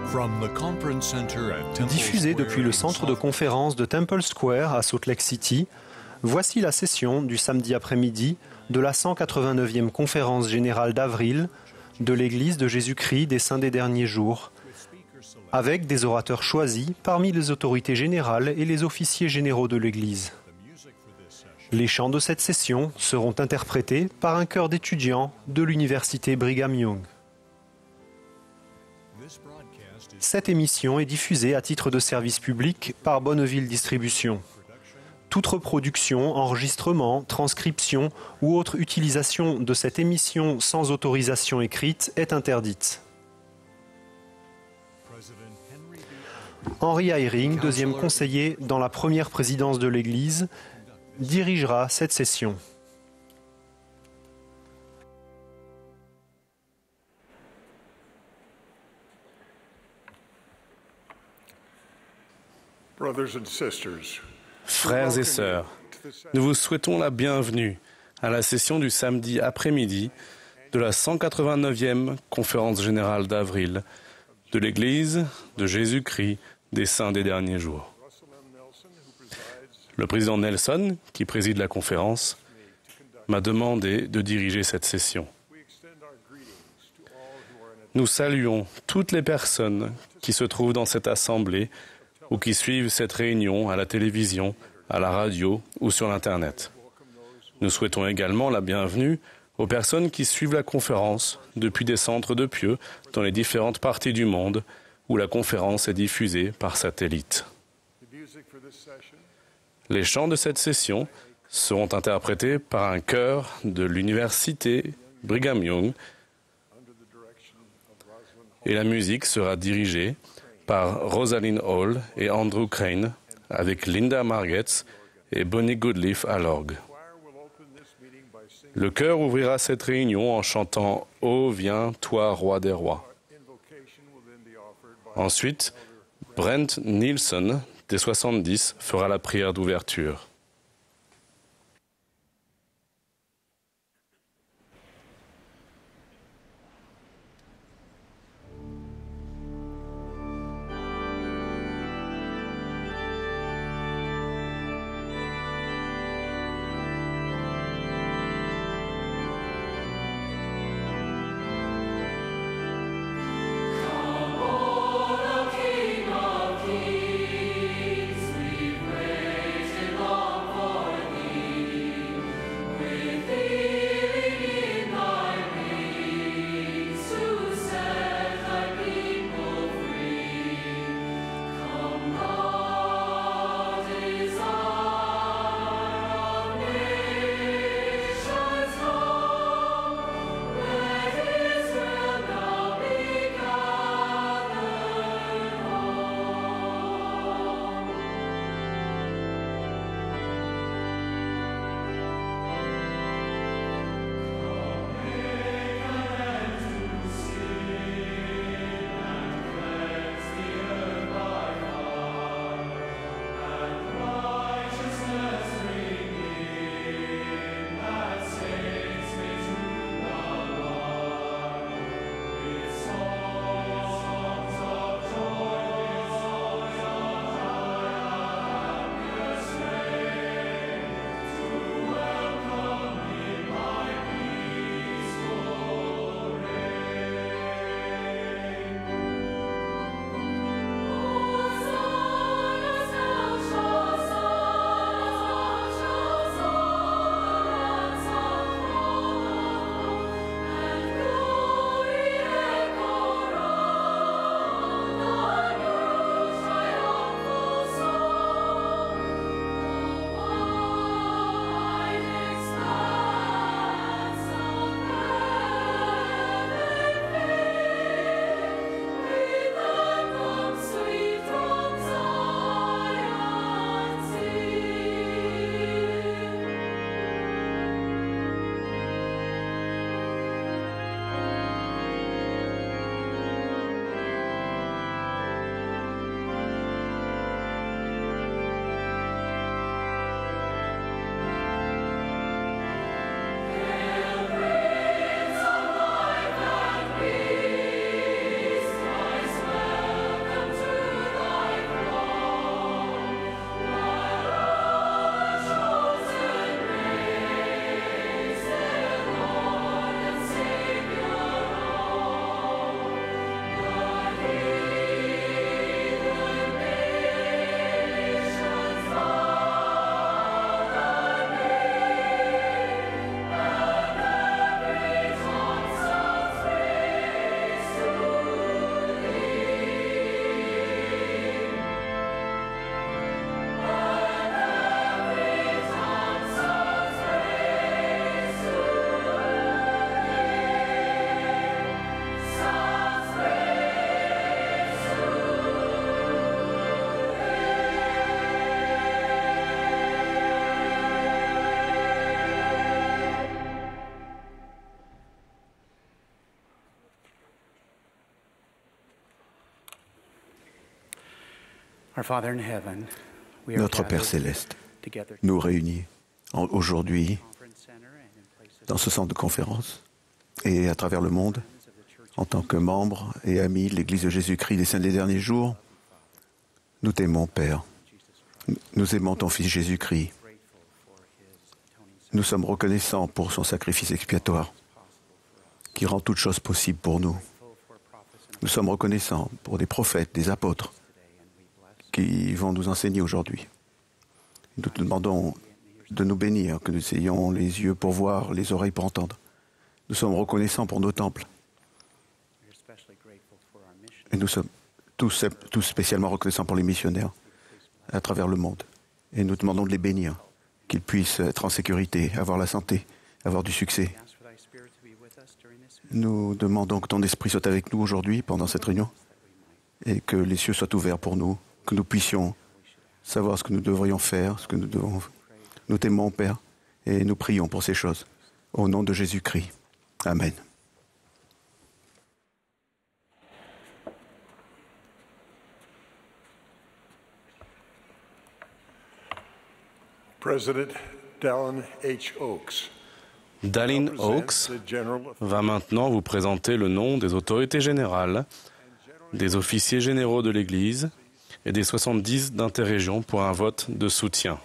Diffusé depuis le centre de conférence de Temple Square à Salt Lake City, voici la session du samedi après-midi de la 189e conférence générale d'avril de l'Église de Jésus-Christ des Saints des Derniers Jours, avec des orateurs choisis parmi les autorités générales et les officiers généraux de l'Église. Les chants de cette session seront interprétés par un chœur d'étudiants de l'université Brigham Young. Cette émission est diffusée à titre de service public par Bonneville Distribution. Toute reproduction, enregistrement, transcription ou autre utilisation de cette émission sans autorisation écrite est interdite. Henry Eyring, deuxième conseiller dans la première présidence de l'Église, dirigera cette session. Frères et sœurs, nous vous souhaitons la bienvenue à la session du samedi après-midi de la 189e conférence générale d'avril de l'Église de Jésus-Christ des Saints des Derniers Jours. Le président Nelson, qui préside la conférence, m'a demandé de diriger cette session. Nous saluons toutes les personnes qui se trouvent dans cette assemblée ou qui suivent cette réunion à la télévision, à la radio ou sur l'Internet. Nous souhaitons également la bienvenue aux personnes qui suivent la conférence depuis des centres de pieux dans les différentes parties du monde où la conférence est diffusée par satellite. Les chants de cette session seront interprétés par un chœur de l'université Brigham Young et la musique sera dirigée par Rosalind Hall et Andrew Crane, avec Linda Margetts et Bonnie Goodleaf à l'orgue. Le chœur ouvrira cette réunion en chantant « Ô viens, toi, roi des rois ». Ensuite, Brent Nielsen, des 70, fera la prière d'ouverture. King of kings, we praise Him, Lord. Notre Père céleste nous réunit aujourd'hui dans ce centre de conférence et à travers le monde en tant que membres et amis de l'Église de Jésus-Christ des Saints des Derniers Jours. Nous t'aimons, Père. Nous aimons ton Fils Jésus-Christ. Nous sommes reconnaissants pour son sacrifice expiatoire qui rend toutes choses possibles pour nous. Nous sommes reconnaissants pour des prophètes, des apôtres qui vont nous enseigner aujourd'hui. Nous te demandons de nous bénir, que nous ayons les yeux pour voir, les oreilles pour entendre. Nous sommes reconnaissants pour nos temples. Et nous sommes tous spécialement reconnaissants pour les missionnaires à travers le monde. Et nous demandons de les bénir, qu'ils puissent être en sécurité, avoir la santé, avoir du succès. Nous demandons que ton esprit soit avec nous aujourd'hui pendant cette réunion et que les cieux soient ouverts pour nous, que nous puissions savoir ce que nous devrions faire, ce que nous devons. Nous t'aimons, Père, et nous prions pour ces choses. Au nom de Jésus-Christ. Amen. President Dallin H. Oaks Dallin Oaks va maintenant vous présenter le nom des autorités générales, des officiers généraux de l'Église et des 70 d'interrégion pour un vote de soutien.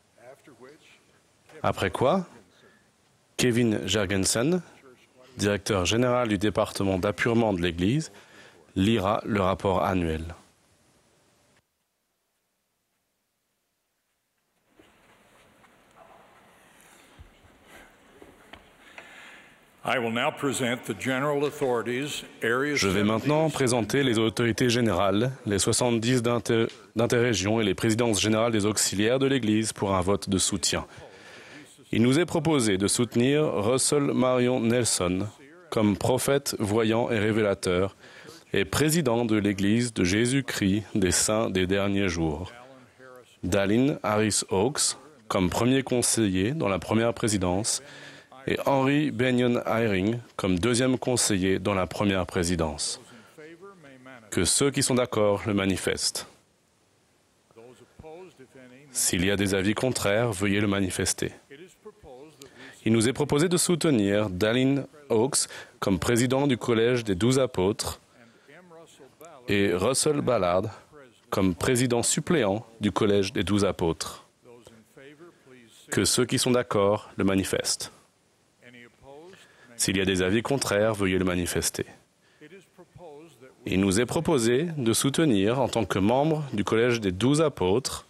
Après quoi, Kevin Jergensen, directeur général du département d'appurement de l'Église, lira le rapport annuel. Je vais maintenant présenter les autorités générales, les 70 d'interrégion et les présidences générales des auxiliaires de l'Église pour un vote de soutien. Il nous est proposé de soutenir Russell Marion Nelson comme prophète, voyant et révélateur et président de l'Église de Jésus-Christ des Saints des Derniers Jours. Dallin Harris Oaks comme premier conseiller dans la première présidence et Henry Benyon Eyring comme deuxième conseiller dans la première présidence. Que ceux qui sont d'accord le manifestent. S'il y a des avis contraires, veuillez le manifester. Il nous est proposé de soutenir Dallin Oaks comme président du Collège des 12 apôtres et Russell Ballard comme président suppléant du Collège des 12 apôtres. Que ceux qui sont d'accord le manifestent. S'il y a des avis contraires, veuillez le manifester. Il nous est proposé de soutenir, en tant que membre du Collège des 12 apôtres,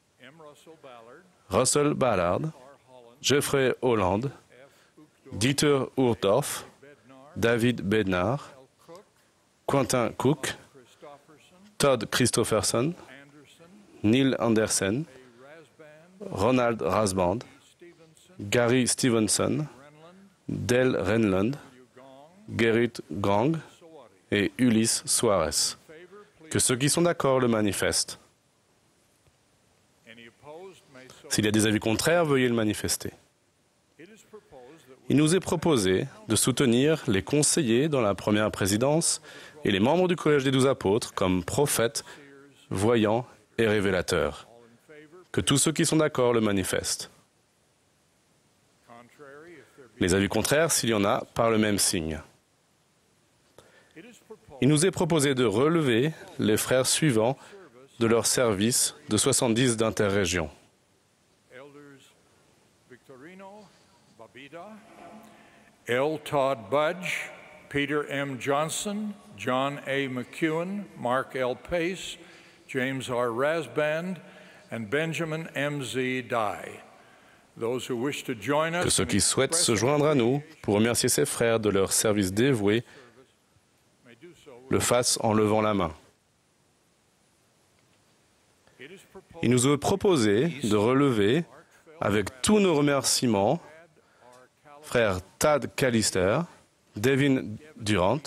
Russell Ballard, Jeffrey Holland, Dieter Uchtdorf, David Bednar, Quentin Cook, Todd Christofferson, Neil Anderson, Ronald Rasband, Gary Stevenson, Dale Renland, Gerrit Gang et Ulysse Suarez. Que ceux qui sont d'accord le manifestent. S'il y a des avis contraires, veuillez le manifester. Il nous est proposé de soutenir les conseillers dans la première présidence et les membres du Collège des 12 apôtres comme prophètes, voyants et révélateurs. Que tous ceux qui sont d'accord le manifestent. Les avis contraires, s'il y en a, par le même signe. Il nous est proposé de relever les frères suivants de leur service de 70 d'interrégion. L. Todd Budge, Peter M. Johnson, John A. McEwen, Mark L. Pace, James R. Rasband, and Benjamin M. Z. Dye. Que ceux qui souhaitent se joindre à nous pour remercier ces frères de leur service dévoué le fassent en levant la main. Il nous est proposé de relever, avec tous nos remerciements, frères Tad Callister, Devin Durant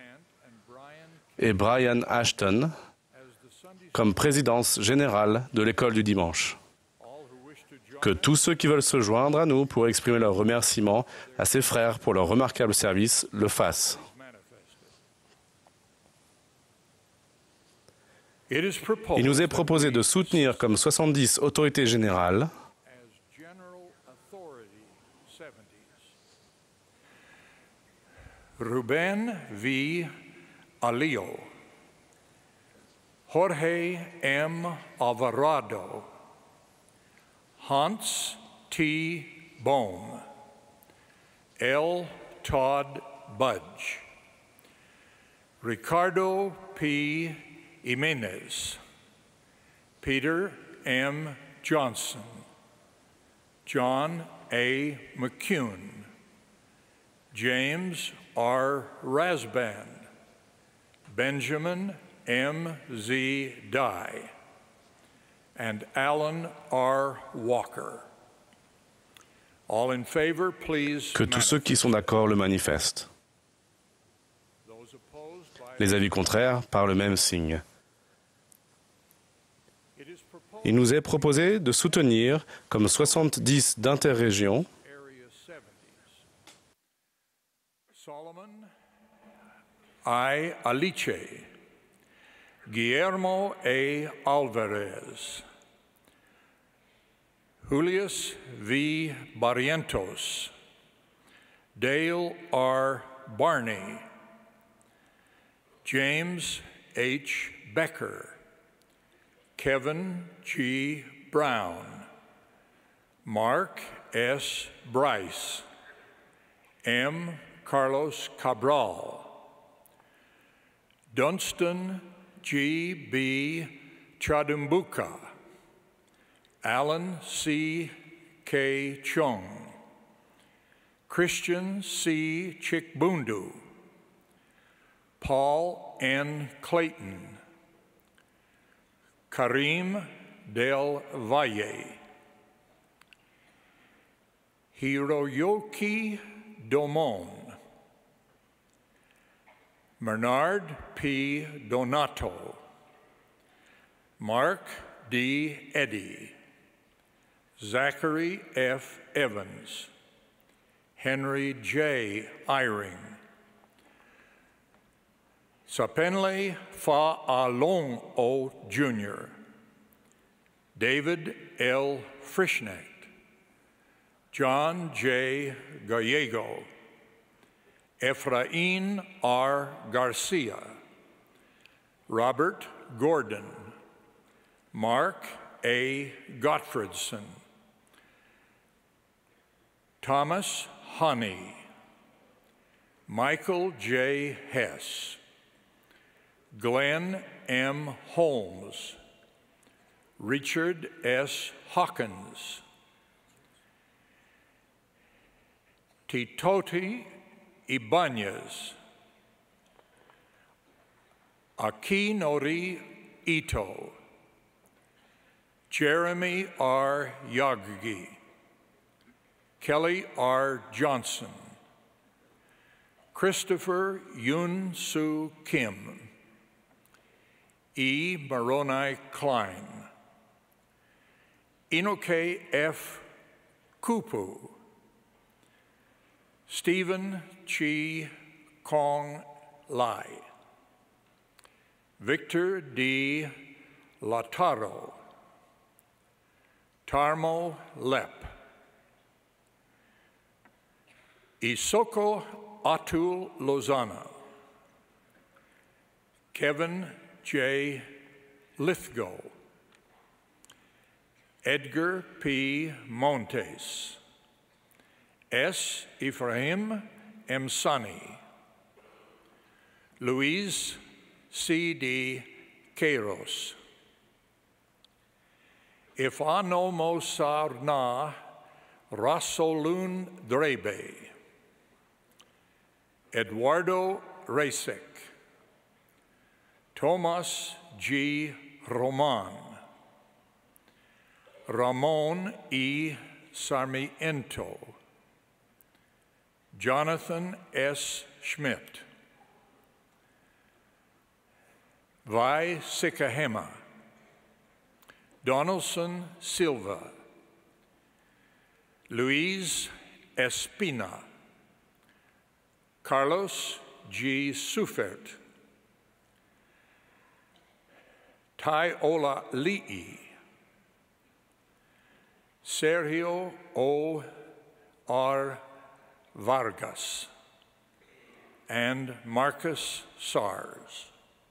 et Brian Ashton comme présidence générale de l'école du dimanche. Que tous ceux qui veulent se joindre à nous pour exprimer leurs remerciements à ces frères pour leur remarquable service le fassent. It is proposed Il nous est proposé de soutenir comme 70 autorités générales as General Authority 70s. Ruben V. Alio, Jorge M. Alvarado, Hans T. Bohm, L. Todd Budge, Ricardo P. Jimenez, Peter M. Johnson, John A. McCune, James R. Rasband, Benjamin M. Z. Dye, and Alan R. Walker. All in favor, please. que tous ceux qui sont d'accord le manifestent. Those opposed by Les avis contraires par le même signe. it is proposed Il nous est proposé de soutenir comme 70 d'interrégions Area 70s. Solomon I. Aliche, Guillermo A. Alvarez, Julius V. Barrientos, Dale R. Barney, James H. Becker, Kevin G. Brown, Mark S. Bryce, M. Carlos Cabral, Dunstan G. B. Chadumbuka, Alan C. K. Chung, Christian C. Chikbundu, Paul N. Clayton, Karim Del Valle, Hiroyoki Domon, Bernard P. Donato, Mark D. Eddy, Zachary F. Evans, Henry J. Eyring, Sapenle Fa Along O. Jr., David L. Frischnecht, John J. Gallego, Efrain R. Garcia, Robert Gordon, Mark A. Gottfredson, Thomas Honey, Michael J. Hess, Glenn M. Holmes, Richard S. Hawkins, Titoti Ibanez, Akinori Ito, Jeremy R. Yaggi, Kelly R. Johnson, Christopher Yun Soo Kim, E. Moroni Klein, Inoke F. Kupu, Stephen Chi Kong Lai, Victor D. Lataro, Tarmo Lep, Isoko Atul Lozana, Kevin J. Lithgow, Edgar P. Montes, S. Ephraim M. Sani, Luis C. D. Queiroz, Ifano Sarna Rasolun Drebe, Eduardo Rasek, Tomas G. Roman, Ramon E. Sarmiento, Jonathan S. Schmidt, Vi Sikahema, Donaldson Silva, Luis Espina, Carlos G. Sufert, Taiola Li'i, Sergio O. R. Vargas, and Marcus Sars.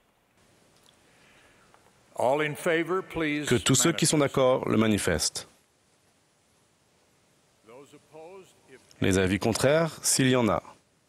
All in favor, please. Que tous ceux qui sont d'accord le manifestent. Those opposed, if Les avis contraires, s'il y en a.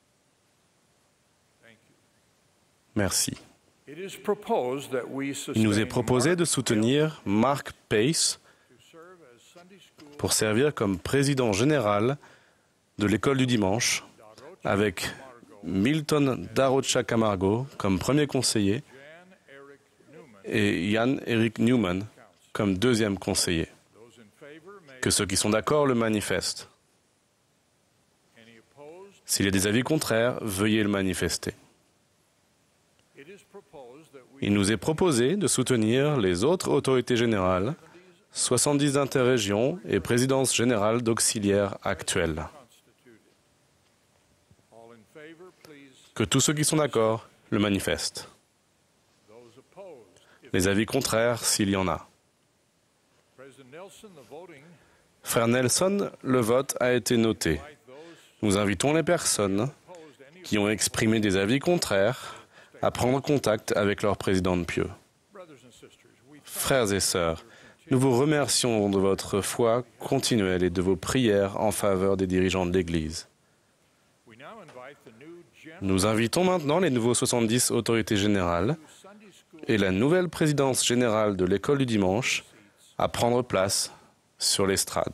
Merci. it is proposed that we Il nous est sustain proposé de soutenir Mark Pace to serve as Sunday school pour servir comme président général de l'école du dimanche, avec Milton Darocha Camargo comme premier conseiller Jan Eric Newman. et Ian Eric Newman comme deuxième conseiller. Those in favor may. Que ceux qui sont d'accord le manifestent. Any opposed? S'il y a des avis contraires, veuillez le manifester. It is proposed that we Il nous est proposé de soutenir les autres autorités générales, 70 interrégions et présidences générales d'auxiliaires actuelles. constituted. All in favor, please. Que tous ceux qui sont d'accord le manifestent. Those opposed. If Les avis contraires, s'il y en a. President Nelson, the voting, Frère Nelson, le vote a été noté. invite those Nous invitons les personnes opposed any qui ont exprimé des avis contraires à prendre contact avec leur président de pieux. brothers and sisters. We Frères et sœurs, nous vous remercions de votre foi continuelle et de vos prières en faveur des dirigeants de l'Église. now invite the new general Nous invitons maintenant les nouveaux 70 autorités générales Sunday school et la nouvelle présidence générale de l'école du dimanche à prendre place sur l'estrade.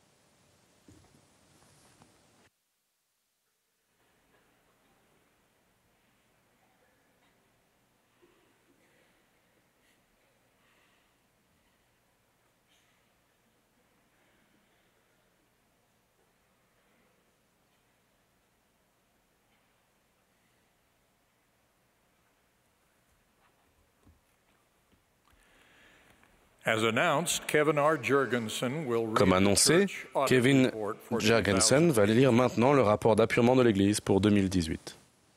As announced, Kevin R. Jurgensen will read Comme the annoncé, church audit Kevin report for Jurgensen va lire maintenant le rapport d'appurement de l'Église pour 2018.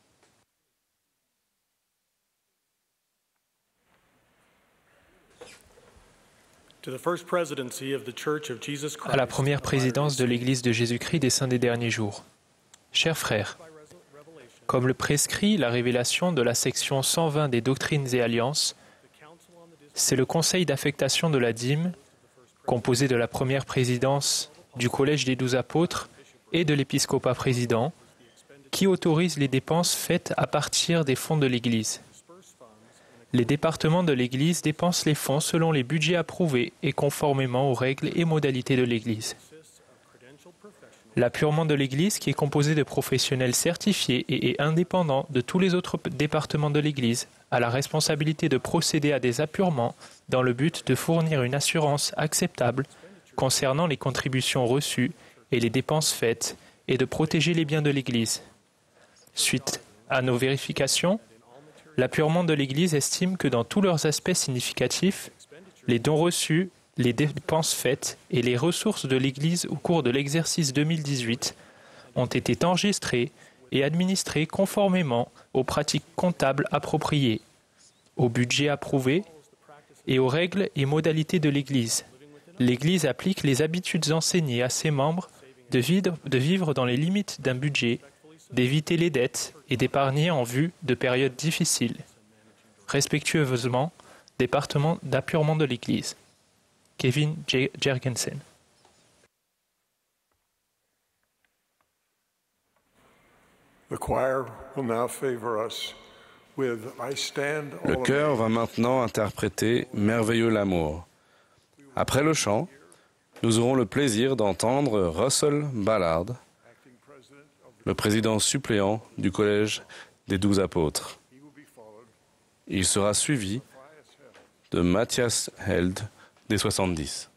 À la première présidence de l'Église de Jésus-Christ des Saints des Derniers Jours. Chers frères, comme le prescrit la révélation de la section 120 des Doctrines et Alliances, c'est le Conseil d'affectation de la dîme, composé de la première présidence du Collège des 12 apôtres et de l'épiscopat président, qui autorise les dépenses faites à partir des fonds de l'Église. Les départements de l'Église dépensent les fonds selon les budgets approuvés et conformément aux règles et modalités de l'Église. L'appurement de l'Église, qui est composé de professionnels certifiés et est indépendant de tous les autres départements de l'Église, a la responsabilité de procéder à des appurements dans le but de fournir une assurance acceptable concernant les contributions reçues et les dépenses faites et de protéger les biens de l'Église. Suite à nos vérifications, l'appurement de l'Église estime que dans tous leurs aspects significatifs, les dons reçus, les dépenses faites et les ressources de l'Église au cours de l'exercice 2018 ont été enregistrés et administrés conformément aux pratiques comptables appropriées, au budget approuvé et aux règles et modalités de l'Église. L'Église applique les habitudes enseignées à ses membres de vivre dans les limites d'un budget, d'éviter les dettes et d'épargner en vue de périodes difficiles. Respectueusement, département d'appurement de l'Église. Kevin J. Jurgensen. The choir will now favor us with I Stand Le All chœur Amazed. va maintenant interpréter Merveilleux l'amour. Après le chant, nous aurons le plaisir d'entendre Russell Ballard, le président suppléant du Collège des 12 apôtres. Il sera suivi de Matthias Held des 70.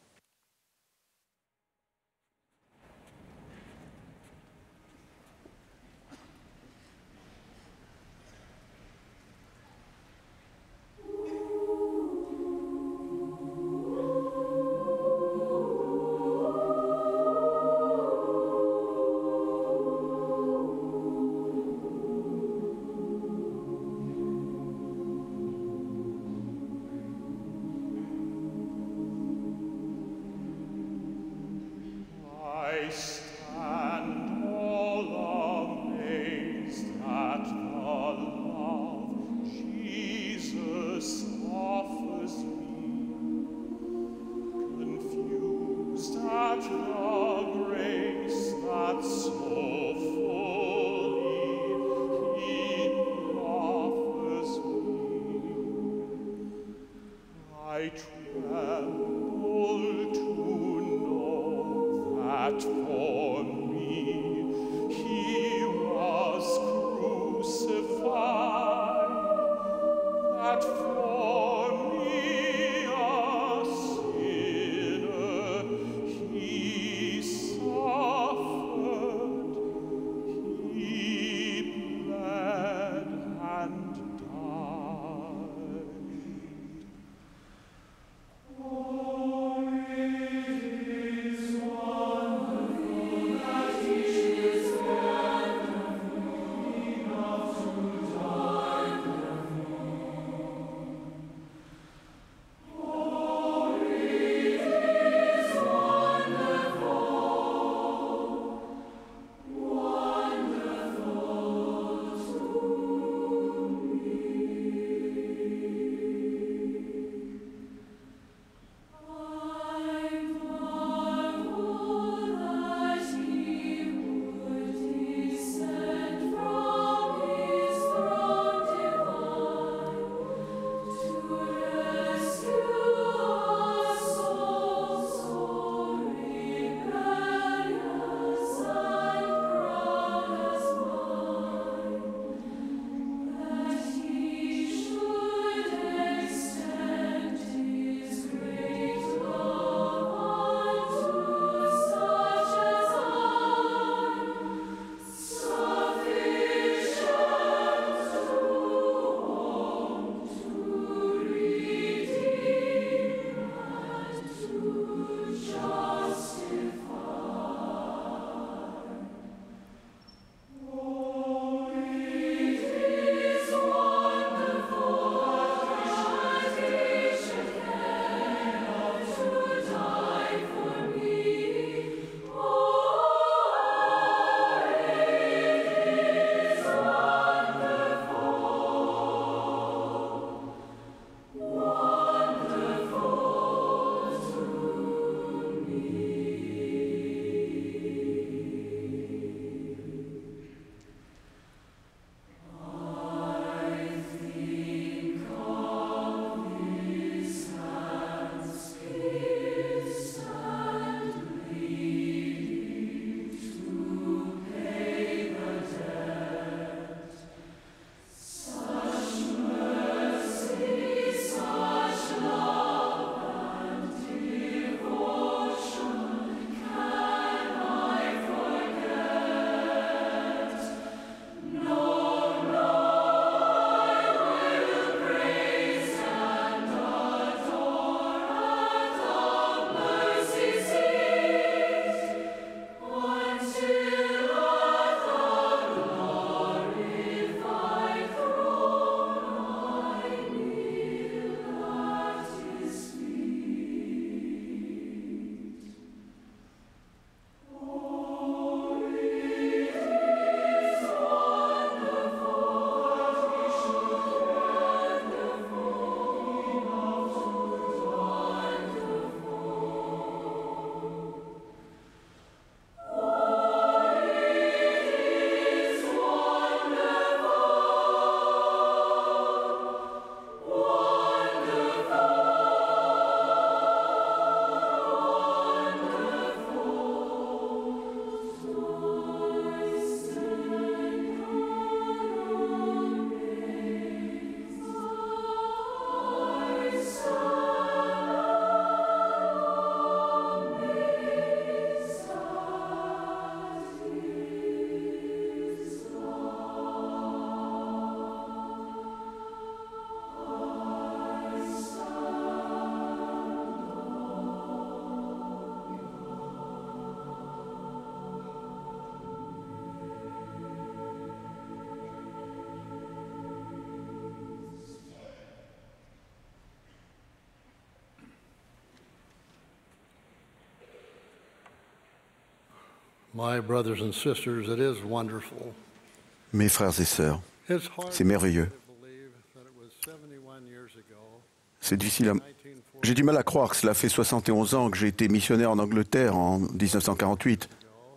My brothers and sisters, it is wonderful. Mes frères et sœurs, It's hard c'est merveilleux. to believe that it was 71 years ago, C'est difficile à... J'ai du mal à croire que cela fait 71 ans que j'ai été missionnaire en Angleterre en 1948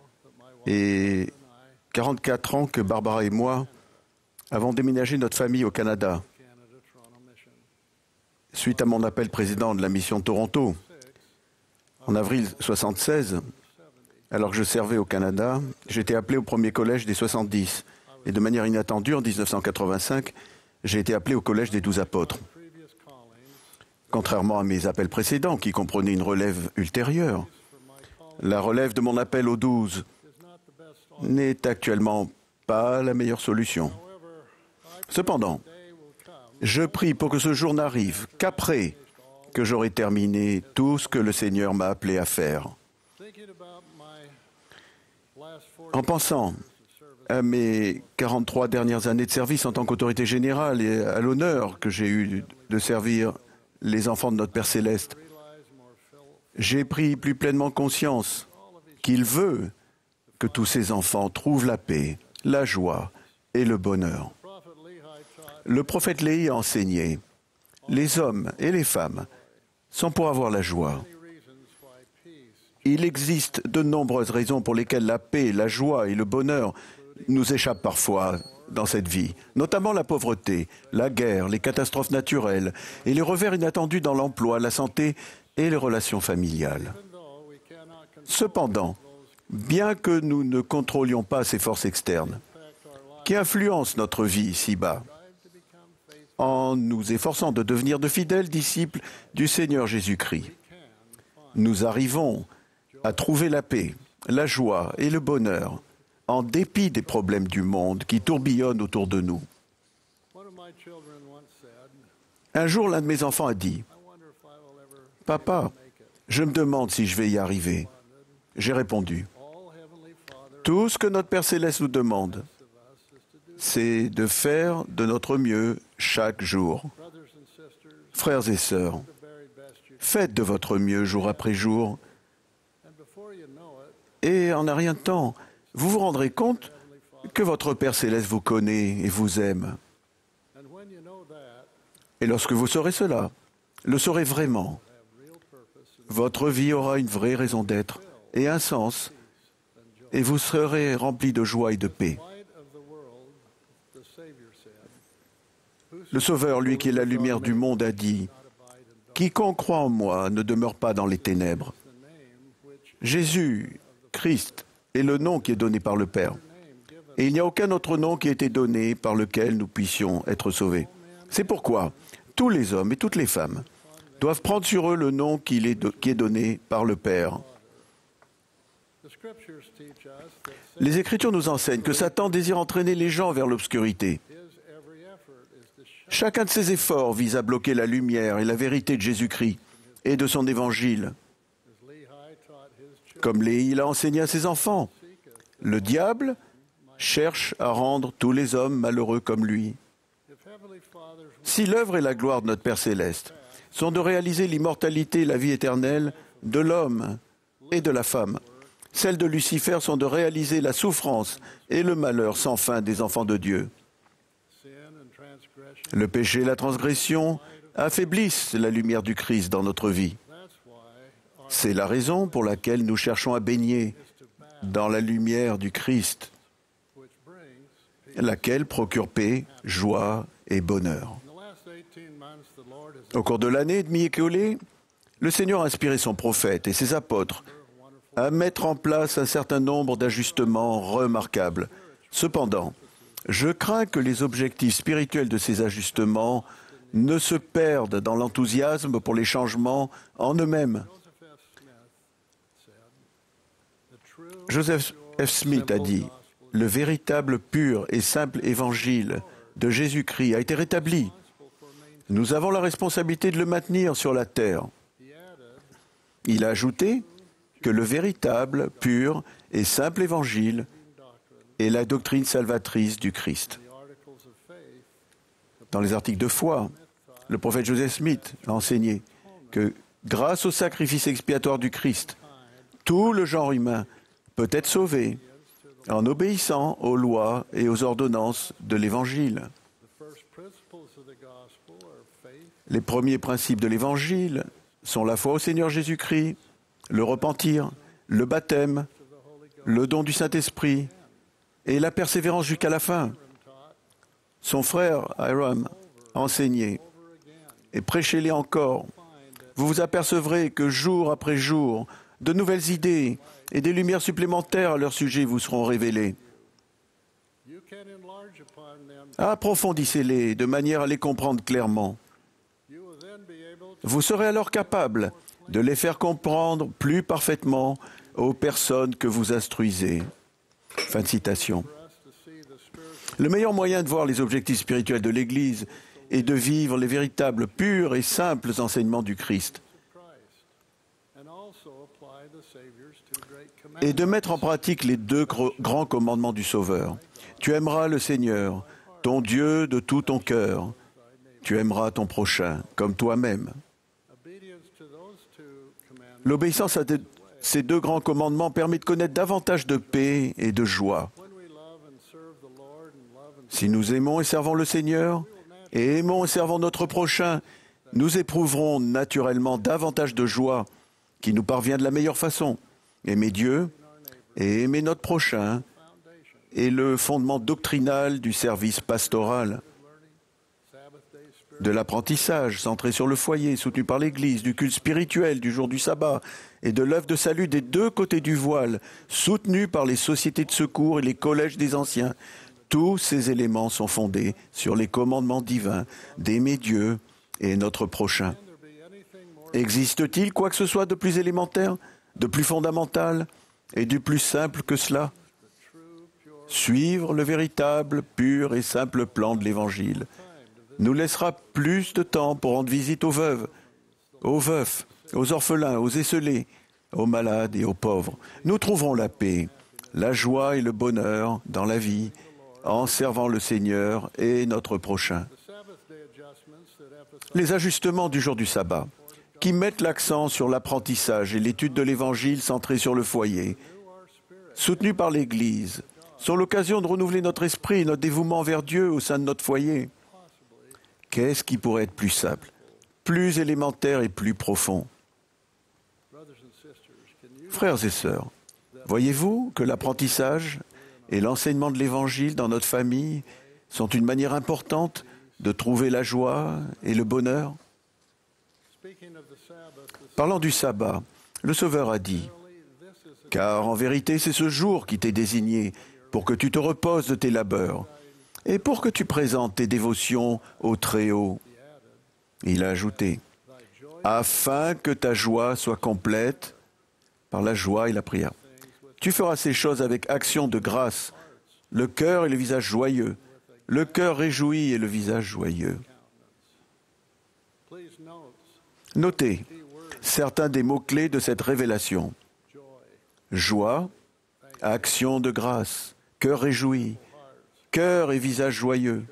et 44 ans que Barbara et moi avons déménagé notre famille au Canada Canada Toronto Mission. suite à mon appel président de la mission de Toronto. En avril 1976, alors que je servais au Canada, j'ai été appelé au premier collège des 70 et de manière inattendue en 1985, j'ai été appelé au collège des 12 apôtres. Previous callings Contrairement à mes appels précédents qui comprenaient une relève ultérieure, la relève de mon appel aux 12 is not the best option. n'est actuellement pas la meilleure solution. Cependant, je prie pour que ce jour n'arrive qu'après que j'aurai terminé tout ce que le Seigneur m'a appelé à faire. Thinking about my last 40 En pensant à mes 43 dernières années de service en tant qu'autorité générale et à l'honneur que j'ai eu de servir les enfants de notre Père Céleste, j'ai pris plus pleinement conscience qu'il veut que tous ces enfants trouvent la paix, la joie et le bonheur. Prophet Lehi taught Le prophète Léhi a enseigné, les hommes et les femmes sont pour avoir la joie. many reasons why peace Il existe de nombreuses raisons pour lesquelles la paix, la joie et le bonheur nous échappent parfois dans cette vie, notamment la pauvreté, la guerre, les catastrophes naturelles et les revers inattendus dans l'emploi, la santé et les relations familiales. even though we cannot control Cependant, bien que nous ne contrôlions pas ces forces externes qui influencent notre vie ici-bas, en nous efforçant de devenir de fidèles disciples du Seigneur Jésus-Christ, nous arrivons à trouver la paix, la joie et le bonheur en dépit des problèmes du monde qui tourbillonnent autour de nous. one of my children once said, Un jour, l'un de mes enfants a dit, I wonder if I will ever « Papa, je me demande si je vais y arriver. » J'ai répondu, all heavenly Father « Tout ce que notre Père Céleste nous demande, c'est de faire de notre mieux chaque jour. brothers and sisters Frères et sœurs, the very best you faites de votre mieux jour après jour, can. And before you know it, et en un rien de temps, vous vous rendrez compte que votre Père Céleste vous connaît et vous aime. and when you know that, Et lorsque vous saurez cela, le saurez vraiment, have real purpose and votre vie aura une vraie raison d'être et un sens, et vous serez rempli de joie et de paix. light of the world, the Savior said, Le Sauveur, lui qui est la lumière du monde, a dit, « Quiconque croit en moi ne demeure pas dans les ténèbres. » Jésus, Christ, est le nom qui est donné par le Père. Et il n'y a aucun autre nom qui ait été donné par lequel nous puissions être sauvés. C'est pourquoi tous les hommes et toutes les femmes doivent prendre sur eux le nom qui est donné par le Père. the Scriptures teach us that Les Écritures nous enseignent que Satan désire entraîner les gens vers l'obscurité. his every effort is to shut Chacun de ses efforts vise à bloquer la lumière et la vérité de Jésus-Christ et de son évangile. as Lehi taught his children. Comme Léhi l'a enseigné à ses enfants, le diable cherche à rendre tous les hommes malheureux comme lui. If Heavenly Father's Si l'œuvre et la gloire de notre Père Céleste sont de réaliser l'immortalité et la vie éternelle de l'homme et de la femme, celles de Lucifer sont de réaliser la souffrance et le malheur sans fin des enfants de Dieu. sin and transgression, Le péché et la transgression affaiblissent la lumière du Christ dans notre vie. that's why our C'est la raison pour laquelle nous cherchons à baigner dans la lumière du Christ, which brings peace. laquelle procure paix, joie et bonheur. In the last 18 months, the Lord has Au cours de l'année et demie écoulée, le Seigneur a inspiré son prophète et ses apôtres à mettre en place un certain nombre d'ajustements remarquables. Cependant, je crains que les objectifs spirituels de ces ajustements ne se perdent dans l'enthousiasme pour les changements en eux-mêmes. Joseph F. Smith a dit, « Le véritable, pur et simple évangile de Jésus-Christ a été rétabli. Nous avons la responsabilité de le maintenir sur la terre. » Il a ajouté que le véritable, pur et simple évangile est la doctrine salvatrice du Christ. Dans les articles de foi, le prophète Joseph Smith a enseigné que grâce au sacrifice expiatoire du Christ, tout le genre humain peut être sauvé en obéissant aux lois et aux ordonnances de l'Évangile. Les premiers principes de l'Évangile sont la foi au Seigneur Jésus-Christ, le repentir, le baptême, le don du Saint-Esprit et la persévérance jusqu'à la fin. Son frère Hiram a enseigné et prêchez-les encore. Vous vous apercevrez que jour après jour, de nouvelles idées et des lumières supplémentaires à leur sujet vous seront révélées. Approfondissez-les de manière à les comprendre clairement. Vous serez alors capable de les faire comprendre plus parfaitement aux personnes que vous instruisez. Fin de citation. Le meilleur moyen de voir les objectifs spirituels de l'Église est de vivre les véritables, purs et simples enseignements du Christ et de mettre en pratique les deux grands commandements du Sauveur. Tu aimeras le Seigneur, ton Dieu, de tout ton cœur. Tu aimeras ton prochain comme toi-même. L'obéissance à ces deux grands commandements permet de connaître davantage de paix et de joie. Si nous aimons et servons le Seigneur, et aimons et servons notre prochain, nous éprouverons naturellement davantage de joie qui nous parvient de la meilleure façon. Aimer Dieu et aimer notre prochain est le fondement doctrinal du service pastoral, de l'apprentissage centré sur le foyer, soutenu par l'Église, du culte spirituel du jour du sabbat et de l'œuvre de salut des deux côtés du voile, soutenu par les sociétés de secours et les collèges des anciens. Tous ces éléments sont fondés sur les commandements divins d'aimer Dieu et notre prochain. Existe-t-il quoi que ce soit de plus élémentaire, de plus fondamental et du plus simple que cela? Suivre le véritable, pur et simple plan de l'Évangile nous laissera plus de temps pour rendre visite aux veuves, aux veufs, aux orphelins, aux esseulés, aux malades et aux pauvres. Nous trouverons la paix, la joie et le bonheur dans la vie en servant le Seigneur et notre prochain. Les ajustements du jour du sabbat, qui mettent l'accent sur l'apprentissage et l'étude de l'Évangile centré sur le foyer, soutenus par l'Église, sont l'occasion de renouveler notre esprit et notre dévouement vers Dieu au sein de notre foyer. Qu'est-ce qui pourrait être plus simple, plus élémentaire et plus profond? Frères et sœurs, voyez-vous que l'apprentissage et l'enseignement de l'Évangile dans notre famille sont une manière importante de trouver la joie et le bonheur? Parlant du sabbat, le Sauveur a dit « Car en vérité, c'est ce jour qui t'est désigné pour que tu te reposes de tes labeurs et pour que tu présentes tes dévotions au Très-Haut. » Il a ajouté « Afin que ta joie soit complète par la joie et la prière. Tu feras ces choses avec action de grâce, le cœur et le visage joyeux, le cœur réjoui et le visage joyeux. » Notez certains des mots-clés de cette révélation. Joie, action de grâce, cœur réjoui, cœur et visage joyeux.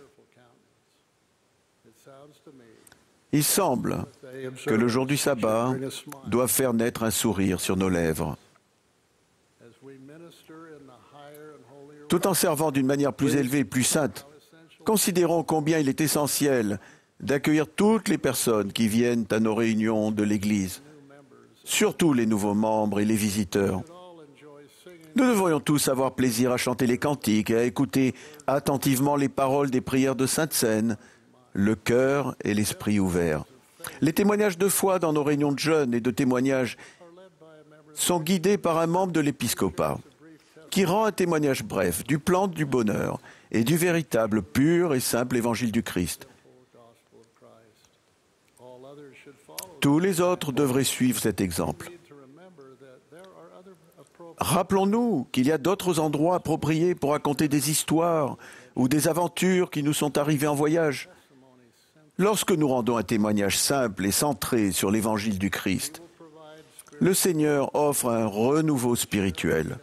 Il semble que le jour du sabbat doit faire naître un sourire sur nos lèvres. Tout en servant d'une manière plus élevée et plus sainte, considérons combien il est essentiel d'accueillir toutes les personnes qui viennent à nos réunions de l'Église, surtout les nouveaux membres et les visiteurs. Nous devrions tous avoir plaisir à chanter les cantiques et à écouter attentivement les paroles des prières de Sainte Seine, le cœur et l'esprit ouverts. Les témoignages de foi dans nos réunions de jeunes et de témoignages sont guidés par un membre de l'épiscopat qui rend un témoignage bref du plan du bonheur et du véritable, pur et simple évangile du Christ. Tous les autres devraient suivre cet exemple. Rappelons-nous qu'il y a d'autres endroits appropriés pour raconter des histoires ou des aventures qui nous sont arrivées en voyage. Lorsque nous rendons un témoignage simple et centré sur l'évangile du Christ, le Seigneur offre un renouveau spirituel.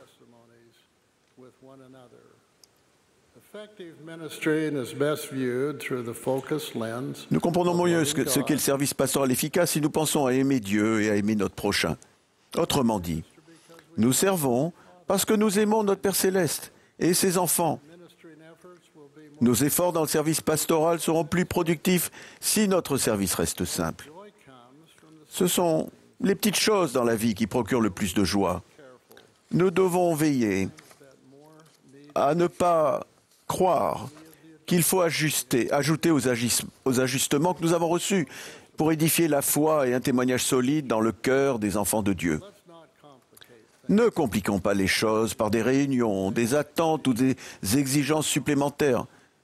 Nous comprenons mieux ce qu'est le service pastoral efficace si nous pensons à aimer Dieu et à aimer notre prochain. Autrement dit, nous servons parce que nous aimons notre Père Céleste et ses enfants. Nos efforts dans le service pastoral seront plus productifs si notre service reste simple. Ce sont les petites choses dans la vie qui procurent le plus de joie. Nous devons veiller à ne pas croire qu'il faut ajouter aux ajustements que nous avons reçus pour édifier la foi et un témoignage solide dans le cœur des enfants de Dieu. Ne compliquons pas les choses par des réunions, des attentes ou des exigences supplémentaires.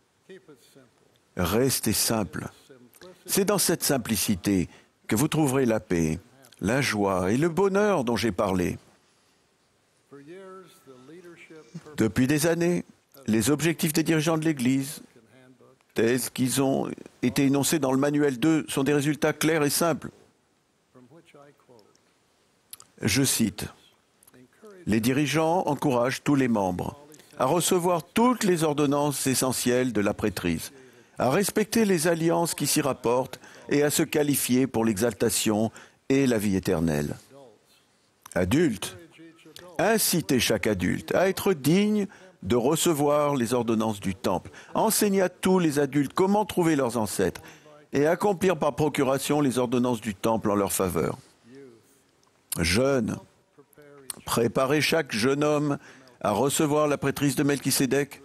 Restez simple. C'est dans cette simplicité que vous trouverez la paix, la joie et le bonheur dont j'ai parlé. Depuis des années, les objectifs des dirigeants de l'Église, tels qu'ils ont été énoncés dans le manuel 2, sont des résultats clairs et simples. Je cite, « Les dirigeants encouragent tous les membres à recevoir toutes les ordonnances essentielles de la prêtrise, à respecter les alliances qui s'y rapportent et à se qualifier pour l'exaltation et la vie éternelle. Adultes, incitez chaque adulte à être digne de recevoir les ordonnances du Temple. Enseignez à tous les adultes comment trouver leurs ancêtres et accomplir par procuration les ordonnances du Temple en leur faveur. Jeunes, préparez chaque jeune homme à recevoir la prêtrise de Melchisédek,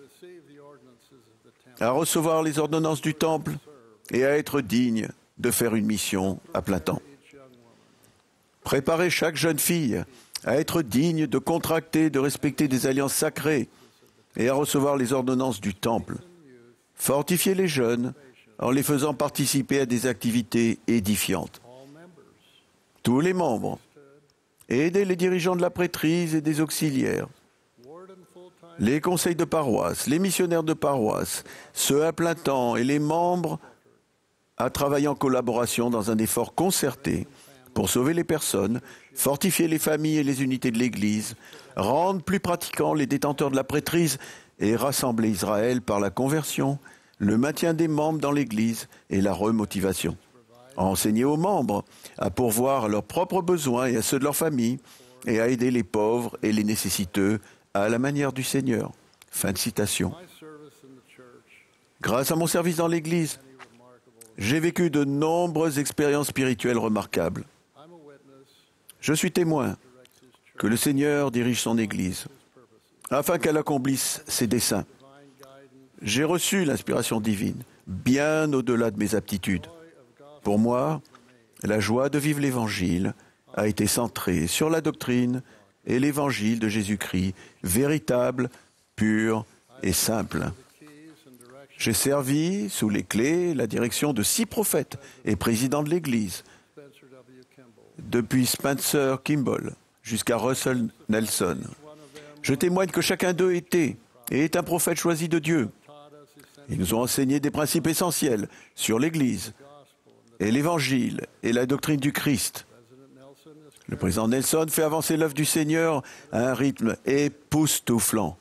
à recevoir les ordonnances du Temple et à être digne de faire une mission à plein temps. Préparez chaque jeune fille à être digne de contracter, de respecter des alliances sacrées et à recevoir les ordonnances du Temple. Fortifiez les jeunes en les faisant participer à des activités édifiantes. Tous les membres, aidez les dirigeants de la prêtrise et des auxiliaires, les conseils de paroisse, les missionnaires de paroisse, ceux à plein temps et les membres à travailler en collaboration dans un effort concerté pour sauver les personnes, fortifier les familles et les unités de l'Église, rendre plus pratiquants les détenteurs de la prêtrise et rassembler Israël par la conversion, le maintien des membres dans l'Église et la remotivation. Enseigner aux membres à pourvoir à leurs propres besoins et à ceux de leur famille et à aider les pauvres et les nécessiteux à la manière du Seigneur. » Fin de citation. Grâce à mon service dans l'Église, j'ai vécu de nombreuses expériences spirituelles remarquables. Je suis témoin que le Seigneur dirige son Église afin qu'elle accomplisse ses desseins. J'ai reçu l'inspiration divine, bien au-delà de mes aptitudes. Pour moi, la joie de vivre l'Évangile a été centrée sur la doctrine et l'Évangile de Jésus-Christ, véritable, pur et simple. J'ai servi sous les clés la direction de 6 prophètes et présidents de l'Église, depuis Spencer Kimball jusqu'à Russell Nelson. Je témoigne que chacun d'eux était et est un prophète choisi de Dieu. Ils nous ont enseigné des principes essentiels sur l'Église et l'Évangile et la doctrine du Christ. Le président Nelson fait avancer l'œuvre du Seigneur à un rythme époustouflant.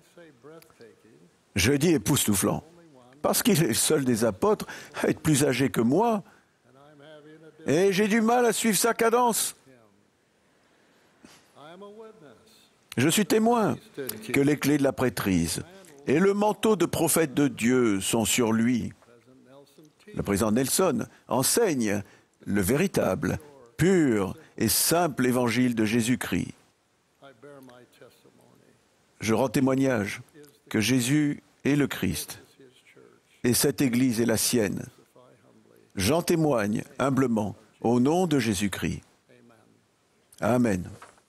Je dis époustouflant parce qu'il est le seul des apôtres à être plus âgé que moi et j'ai du mal à suivre sa cadence. Je suis témoin que les clés de la prêtrise et le manteau de prophète de Dieu sont sur lui. Le président Nelson enseigne le véritable, pur et simple évangile de Jésus-Christ. Je rends témoignage que Jésus est le Christ et cette Église est la sienne. J'en témoigne humblement au nom de Jésus-Christ. Amen.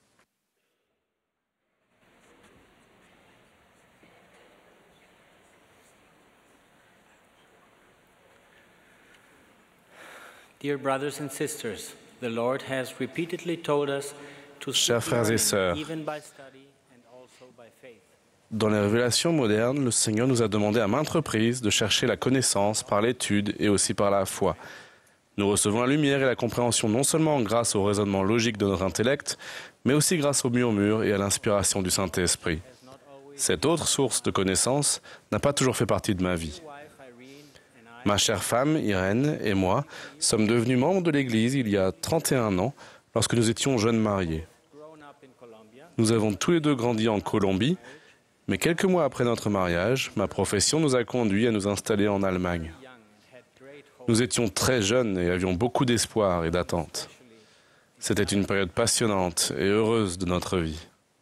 Dear brothers and sisters, the Lord has repeatedly told us to Chers frères et sœurs, even by study and also by faith. dans les révélations modernes, le Seigneur nous a demandé à maintes reprises de chercher la connaissance par l'étude et aussi par la foi. Nous recevons la lumière et la compréhension non seulement grâce au raisonnement logique de notre intellect, mais aussi grâce au murmure et à l'inspiration du Saint-Esprit. Cette autre source de connaissance n'a pas toujours fait partie de ma vie. Ma chère femme, Irène, et moi sommes devenus membres de l'Église il y a 31 ans, lorsque nous étions jeunes mariés. Nous avons tous les deux grandi en Colombie, mais quelques mois après notre mariage, ma profession nous a conduits à nous installer en Allemagne. Nous étions très jeunes et avions beaucoup d'espoir et d'attente. C'était une période passionnante et heureuse de notre vie.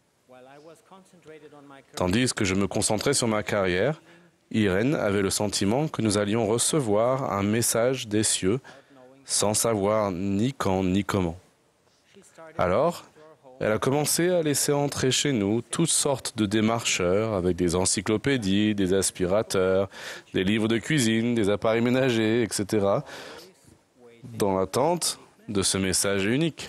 Tandis que je me concentrais sur ma carrière, Irène avait le sentiment que nous allions recevoir un message des cieux sans savoir ni quand ni comment. Alors, elle a commencé à laisser entrer chez nous toutes sortes de démarcheurs avec des encyclopédies, des aspirateurs, des livres de cuisine, des appareils ménagers, etc., dans l'attente de ce message unique.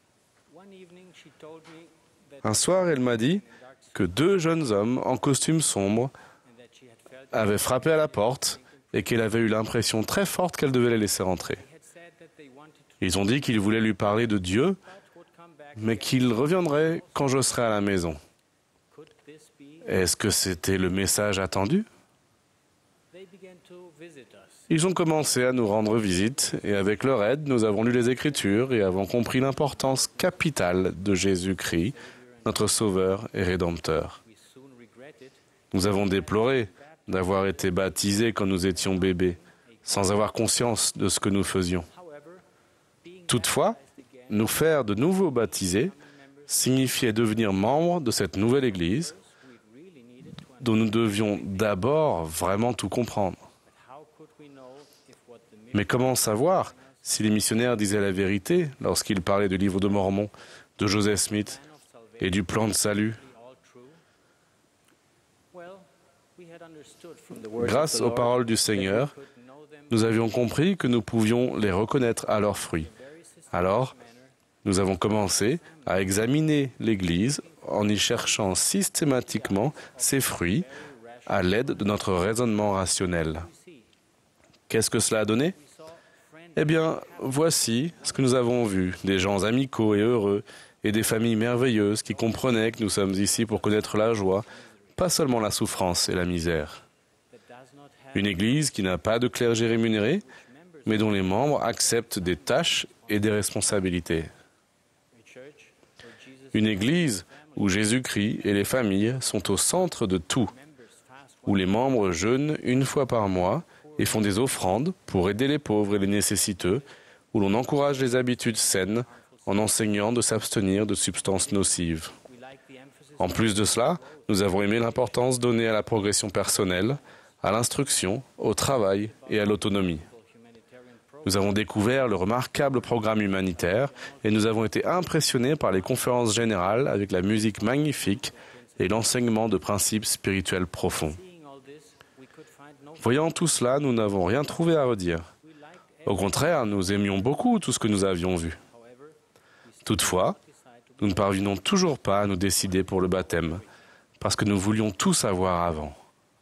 Un soir, elle m'a dit que 2 jeunes hommes en costume sombre avaient frappé à la porte et qu'elle avait eu l'impression très forte qu'elle devait les laisser entrer. Ils ont dit qu'ils voulaient lui parler de Dieu, mais qu'ils reviendraient quand je serai à la maison. Est-ce que c'était le message attendu? Ils ont commencé à nous rendre visite et avec leur aide, nous avons lu les Écritures et avons compris l'importance capitale de Jésus-Christ, notre Sauveur et Rédempteur. Nous avons déploré d'avoir été baptisés quand nous étions bébés, sans avoir conscience de ce que nous faisions. Toutefois, nous faire de nouveau baptisés signifiait devenir membres de cette nouvelle Église dont nous devions d'abord vraiment tout comprendre. Mais comment savoir si les missionnaires disaient la vérité lorsqu'ils parlaient du livre de Mormon, de Joseph Smith et du plan de salut? Grâce aux paroles du Seigneur, nous avions compris que nous pouvions les reconnaître à leurs fruits. Alors, nous avons commencé à examiner l'Église en y cherchant systématiquement ses fruits à l'aide de notre raisonnement rationnel. Qu'est-ce que cela a donné? Eh bien, voici ce que nous avons vu, des gens amicaux et heureux, et des familles merveilleuses qui comprenaient que nous sommes ici pour connaître la joie, pas seulement la souffrance et la misère. Une Église qui n'a pas de clergé rémunéré, mais dont les membres acceptent des tâches et des responsabilités. Une Église où Jésus-Christ et les familles sont au centre de tout, où les membres jeûnent 1 fois par mois et font des offrandes pour aider les pauvres et les nécessiteux, où l'on encourage les habitudes saines en enseignant de s'abstenir de substances nocives. En plus de cela, nous avons aimé l'importance donnée à la progression personnelle, à l'instruction, au travail et à l'autonomie. Nous avons découvert le remarquable programme humanitaire et nous avons été impressionnés par les conférences générales avec la musique magnifique et l'enseignement de principes spirituels profonds. Voyant tout cela, nous n'avons rien trouvé à redire. Au contraire, nous aimions beaucoup tout ce que nous avions vu. Toutefois, nous ne parvenons toujours pas à nous décider pour le baptême, parce que nous voulions tout savoir avant.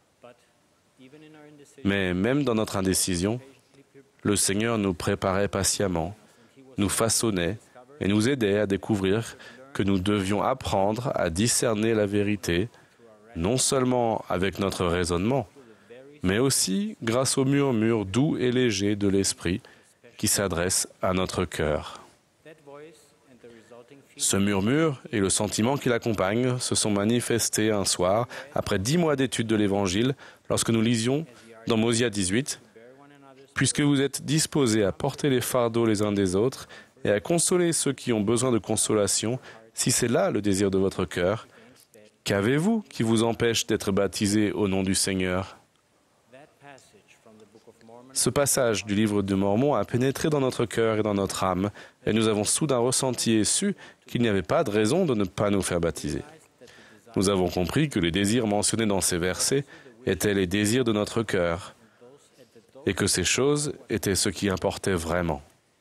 Mais même dans notre indécision, le Seigneur nous préparait patiemment, nous façonnait et nous aidait à découvrir que nous devions apprendre à discerner la vérité, non seulement avec notre raisonnement, mais aussi grâce au murmure doux et léger de l'Esprit qui s'adresse à notre cœur. Ce murmure et le sentiment qui l'accompagne se sont manifestés un soir, après 10 mois d'études de l'Évangile, lorsque nous lisions dans Mosia 18, « Puisque vous êtes disposés à porter les fardeaux les uns des autres et à consoler ceux qui ont besoin de consolation, si c'est là le désir de votre cœur, qu'avez-vous qui vous empêche d'être baptisés au nom du Seigneur ?» Ce passage du livre de Mormon a pénétré dans notre cœur et dans notre âme, et nous avons soudain ressenti et su qu'il n'y avait pas de raison de ne pas nous faire baptiser. Nous avons compris que les désirs mentionnés dans ces versets étaient les désirs de notre cœur, et que ces choses étaient ce qui importait vraiment.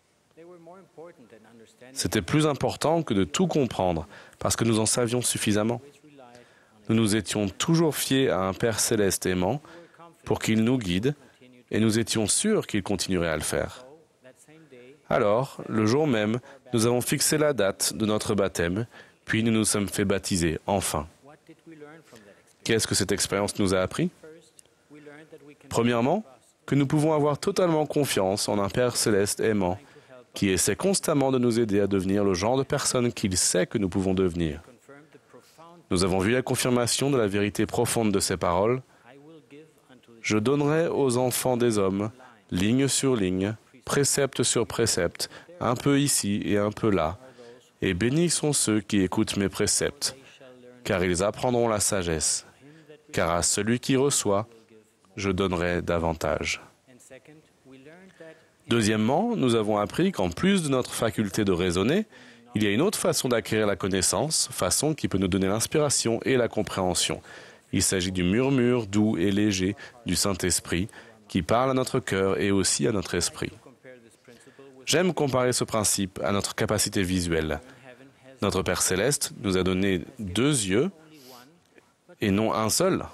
C'était plus important que de tout comprendre, parce que nous en savions suffisamment. Nous nous étions toujours fiés à un Père céleste aimant pour qu'il nous guide, et nous étions sûrs qu'il continuerait à le faire. Alors, le jour même, nous avons fixé la date de notre baptême, puis nous nous sommes fait baptiser, enfin. Qu'est-ce que cette expérience nous a appris? Premièrement, que nous pouvons avoir totalement confiance en un Père céleste aimant, qui essaie constamment de nous aider à devenir le genre de personne qu'il sait que nous pouvons devenir. Nous avons vu la confirmation de la vérité profonde de ces paroles. Je donnerai aux enfants des hommes, ligne sur ligne, précepte sur précepte, un peu ici et un peu là, et bénis sont ceux qui écoutent mes préceptes, car ils apprendront la sagesse, car à celui qui reçoit, je donnerai davantage. Deuxièmement, nous avons appris qu'en plus de notre faculté de raisonner, il y a une autre façon d'acquérir la connaissance, façon qui peut nous donner l'inspiration et la compréhension. Il s'agit du murmure doux et léger du Saint-Esprit qui parle à notre cœur et aussi à notre esprit. J'aime comparer ce principe à notre capacité visuelle. Notre Père Céleste nous a donné 2 yeux et non un seul.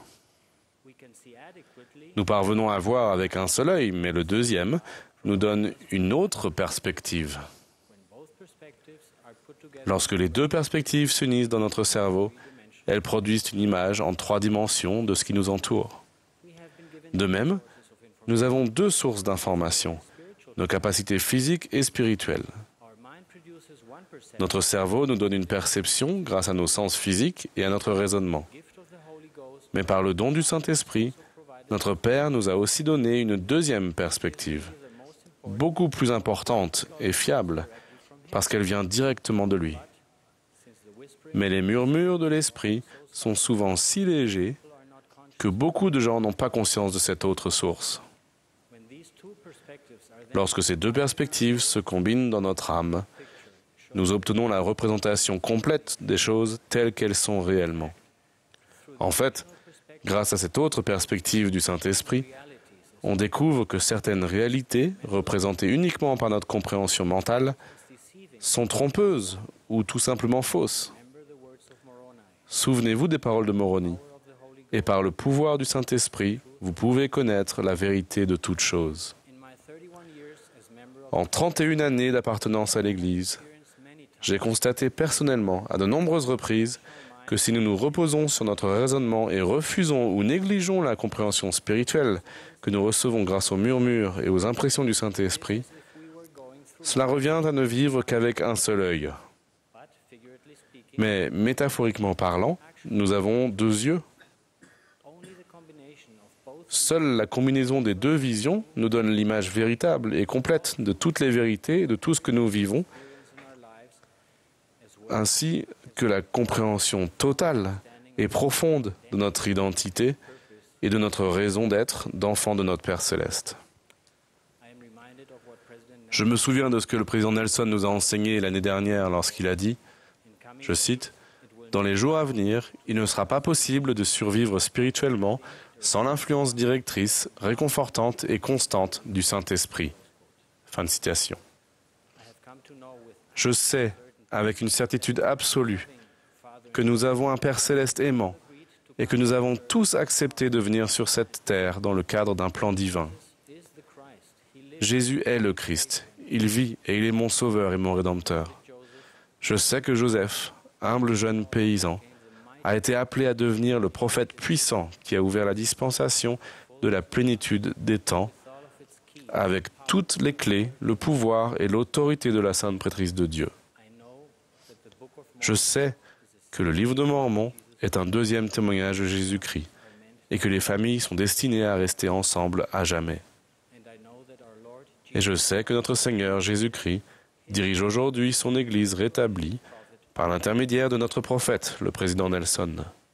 Nous parvenons à voir avec un seul œil, mais le deuxième nous donne une autre perspective. Lorsque les 2 perspectives s'unissent dans notre cerveau, elles produisent une image en 3 dimensions de ce qui nous entoure. De même, nous avons 2 sources d'information, nos capacités physiques et spirituelles. Notre cerveau nous donne une perception grâce à nos sens physiques et à notre raisonnement. Mais par le don du Saint-Esprit, notre Père nous a aussi donné une deuxième perspective, beaucoup plus importante et fiable, parce qu'elle vient directement de lui. Mais les murmures de l'esprit sont souvent si légers que beaucoup de gens n'ont pas conscience de cette autre source. Lorsque ces 2 perspectives se combinent dans notre âme, nous obtenons la représentation complète des choses telles qu'elles sont réellement. En fait, grâce à cette autre perspective du Saint-Esprit, on découvre que certaines réalités, représentées uniquement par notre compréhension mentale, sont trompeuses ou tout simplement fausses. Souvenez-vous des paroles de Moroni. Et par le pouvoir du Saint-Esprit, vous pouvez connaître la vérité de toutes choses. En 31 années d'appartenance à l'Église, j'ai constaté personnellement à de nombreuses reprises que si nous nous reposons sur notre raisonnement et refusons ou négligeons la compréhension spirituelle que nous recevons grâce aux murmures et aux impressions du Saint-Esprit, cela revient à ne vivre qu'avec un seul œil. Mais métaphoriquement parlant, nous avons 2 yeux. Seule la combinaison des 2 visions nous donne l'image véritable et complète de toutes les vérités et de tout ce que nous vivons, ainsi que la compréhension totale et profonde de notre identité et de notre raison d'être d'enfants de notre Père Céleste. Je me souviens de ce que le président Nelson nous a enseigné l'année dernière lorsqu'il a dit, je cite, « Dans les jours à venir, il ne sera pas possible de survivre spirituellement sans l'influence directrice, réconfortante et constante du Saint-Esprit. » Fin de citation. Je sais, avec une certitude absolue, que nous avons un Père Céleste aimant et que nous avons tous accepté de venir sur cette terre dans le cadre d'un plan divin. Jésus est le Christ. Il vit et il est mon Sauveur et mon Rédempteur. Je sais que Joseph, humble jeune paysan, a été appelé à devenir le prophète puissant qui a ouvert la dispensation de la plénitude des temps avec toutes les clés, le pouvoir et l'autorité de la Sainte Prêtrise de Dieu. Je sais que le livre de Mormon est un 2e témoignage de Jésus-Christ et que les familles sont destinées à rester ensemble à jamais. Et je sais que notre Seigneur Jésus-Christ dirige aujourd'hui son Église rétablie par l'intermédiaire de notre prophète, le président Nelson.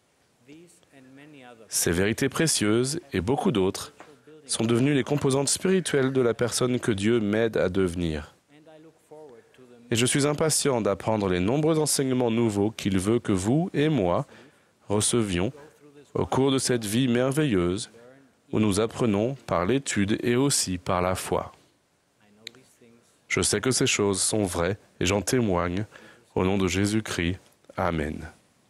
Ces vérités précieuses et beaucoup d'autres sont devenues les composantes spirituelles de la personne que Dieu m'aide à devenir. Et je suis impatient d'apprendre les nombreux enseignements nouveaux qu'il veut que vous et moi recevions au cours de cette vie merveilleuse où nous apprenons par l'étude et aussi par la foi. Je sais que ces choses sont vraies et j'en témoigne au nom de Jésus-Christ. Amen.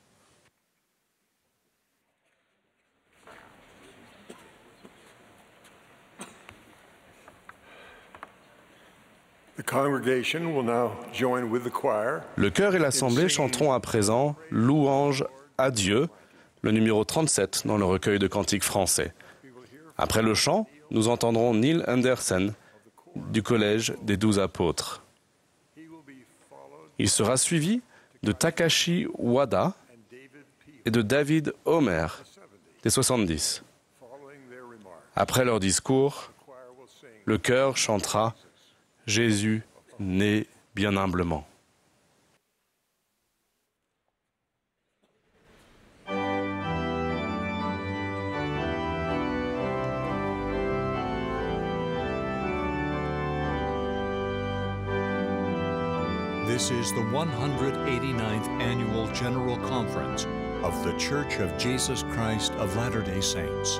Le chœur et l'assemblée chanteront à présent « Louange à Dieu », le numéro 37 dans le recueil de cantiques français. Après le chant, nous entendrons Neil Anderson du Collège des 12 apôtres. Il sera suivi de Takashi Wada et de David Homer, des 70. Après leur discours, le chœur chantera « Jésus naît bien humblement ». This is the 189th Annual General Conference of The Church of Jesus Christ of Latter-day Saints.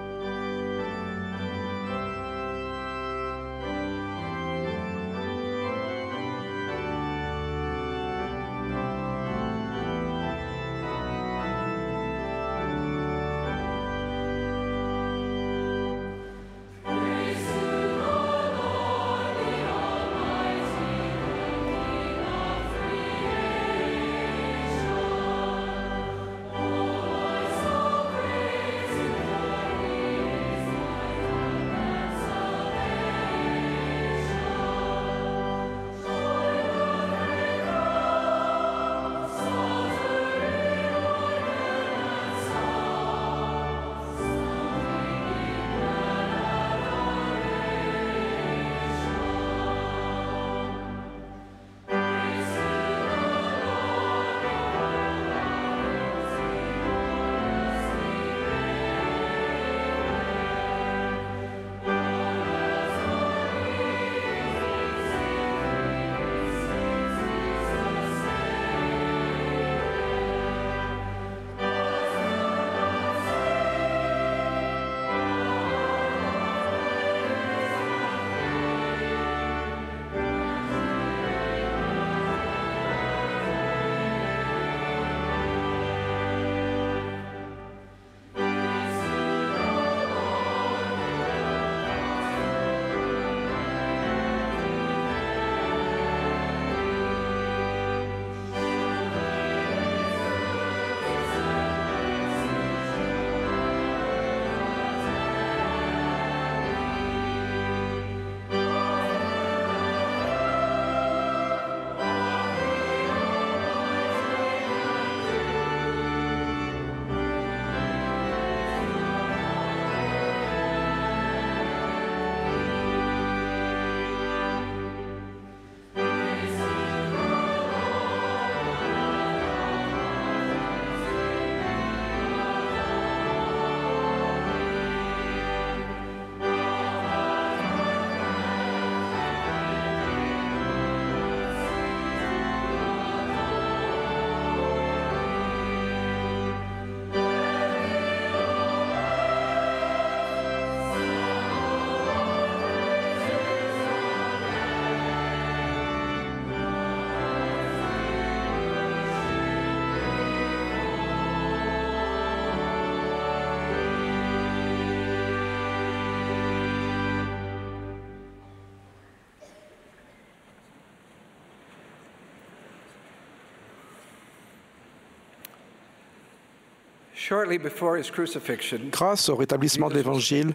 Grâce au rétablissement de l'Évangile,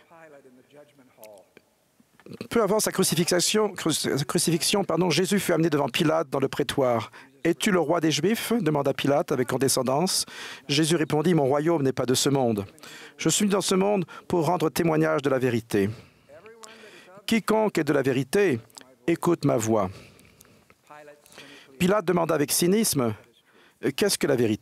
peu avant sa crucifixion, Jésus fut amené devant Pilate dans le prétoire. « Es-tu le roi des Juifs ?» demanda Pilate avec condescendance. Jésus répondit « Mon royaume n'est pas de ce monde. Je suis dans ce monde pour rendre témoignage de la vérité. Quiconque est de la vérité, écoute ma voix. » Pilate demanda avec cynisme « Qu'est-ce que la vérité ?»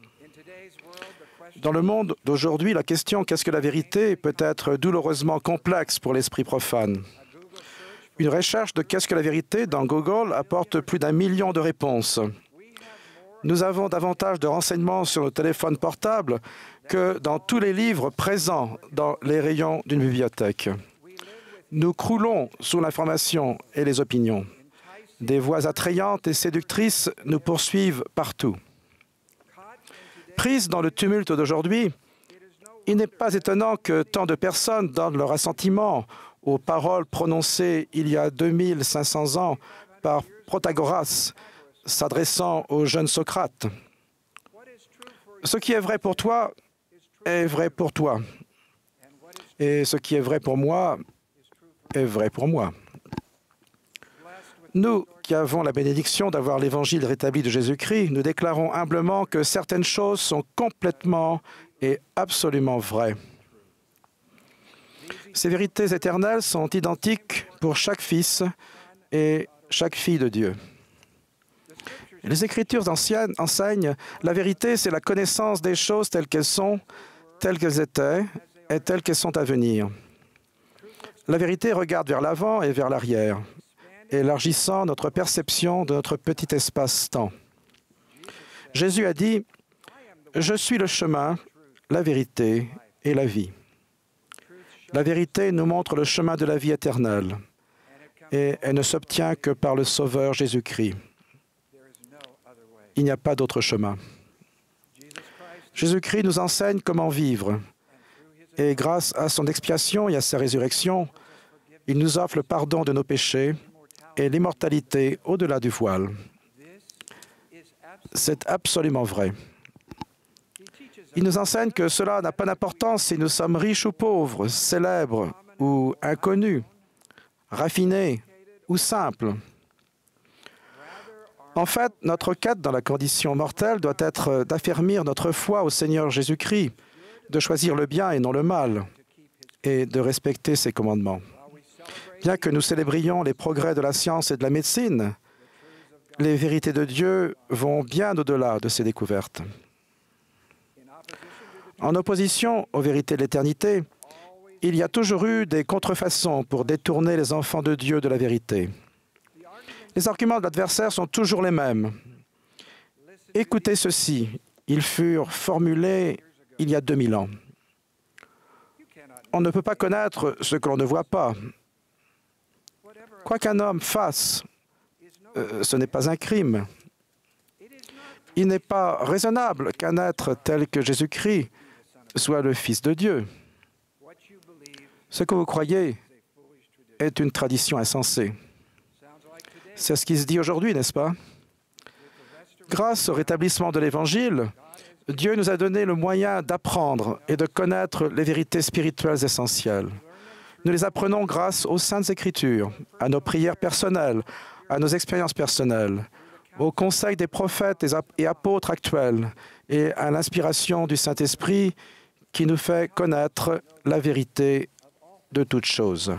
Dans le monde d'aujourd'hui, la question « Qu'est-ce que la vérité ?» peut être douloureusement complexe pour l'esprit profane. Une recherche de « Qu'est-ce que la vérité ?» dans Google apporte plus d'1 million de réponses. Nous avons davantage de renseignements sur nos téléphones portables que dans tous les livres présents dans les rayons d'une bibliothèque. Nous croulons sous l'information et les opinions. Des voix attrayantes et séductrices nous poursuivent partout. Prises dans le tumulte d'aujourd'hui, il n'est pas étonnant que tant de personnes donnent leur assentiment aux paroles prononcées il y a 2500 ans par Protagoras, s'adressant au jeune Socrate. Ce qui est vrai pour toi est vrai pour toi, et ce qui est vrai pour moi est vrai pour moi. Nous qui avons la bénédiction d'avoir l'Évangile rétabli de Jésus-Christ, nous déclarons humblement que certaines choses sont complètement et absolument vraies. Ces vérités éternelles sont identiques pour chaque fils et chaque fille de Dieu. Les Écritures anciennes enseignent la vérité, c'est la connaissance des choses telles qu'elles sont, telles qu'elles étaient et telles qu'elles sont à venir. La vérité regarde vers l'avant et vers l'arrière, élargissant notre perception de notre petit espace-temps. Jésus a dit « Je suis le chemin, la vérité et la vie ». La vérité nous montre le chemin de la vie éternelle et elle ne s'obtient que par le Sauveur Jésus-Christ. Il n'y a pas d'autre chemin. Jésus-Christ nous enseigne comment vivre et grâce à son expiation et à sa résurrection, il nous offre le pardon de nos péchés et l'immortalité au-delà du voile. C'est absolument vrai. Il nous enseigne que cela n'a pas d'importance si nous sommes riches ou pauvres, célèbres ou inconnus, raffinés ou simples. En fait, notre quête dans la condition mortelle doit être d'affermir notre foi au Seigneur Jésus-Christ, de choisir le bien et non le mal, et de respecter ses commandements. Bien que nous célébrions les progrès de la science et de la médecine, les vérités de Dieu vont bien au-delà de ces découvertes. En opposition aux vérités de l'éternité, il y a toujours eu des contrefaçons pour détourner les enfants de Dieu de la vérité. Les arguments de l'adversaire sont toujours les mêmes. Écoutez ceci, ils furent formulés il y a 2000 ans. On ne peut pas connaître ce que l'on ne voit pas. Quoi qu'un homme fasse, ce n'est pas un crime. Il n'est pas raisonnable qu'un être tel que Jésus-Christ soit le Fils de Dieu. Ce que vous croyez est une tradition insensée. C'est ce qui se dit aujourd'hui, n'est-ce pas? Grâce au rétablissement de l'Évangile, Dieu nous a donné le moyen d'apprendre et de connaître les vérités spirituelles essentielles. Nous les apprenons grâce aux Saintes Écritures, à nos prières personnelles, à nos expériences personnelles, aux conseils des prophètes et apôtres actuels et à l'inspiration du Saint-Esprit qui nous fait connaître la vérité de toutes choses.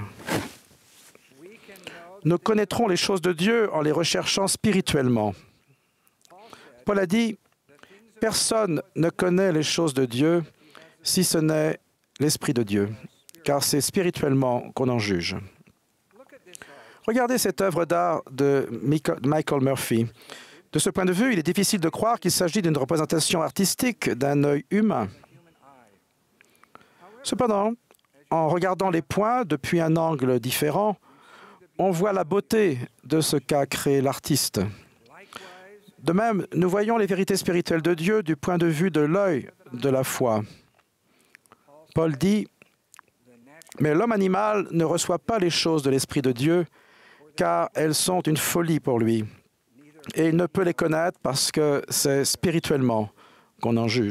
Nous connaîtrons les choses de Dieu en les recherchant spirituellement. Paul a dit « Personne ne connaît les choses de Dieu si ce n'est l'Esprit de Dieu, car c'est spirituellement qu'on en juge. » Regardez cette œuvre d'art de Michael Murphy. De ce point de vue, il est difficile de croire qu'il s'agit d'une représentation artistique d'un œil humain. Cependant, en regardant les points depuis un angle différent, on voit la beauté de ce qu'a créé l'artiste. De même, nous voyons les vérités spirituelles de Dieu du point de vue de l'œil de la foi. Paul dit « Mais l'homme animal ne reçoit pas les choses de l'Esprit de Dieu, car elles sont une folie pour lui. Et il ne peut les connaître parce que c'est spirituellement qu'on en juge. »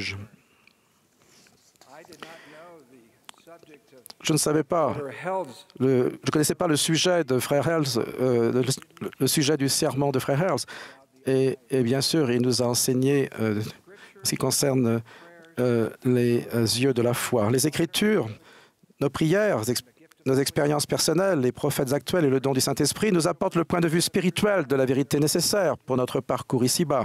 Je ne savais pas, je ne connaissais pas le sujet de Frère Hales, le sujet du serment de Frère Hales. Et bien sûr, il nous a enseigné ce qui concerne les yeux de la foi. Les Écritures, nos prières, nos expériences personnelles, les prophètes actuels et le don du Saint-Esprit nous apportent le point de vue spirituel de la vérité nécessaire pour notre parcours ici-bas.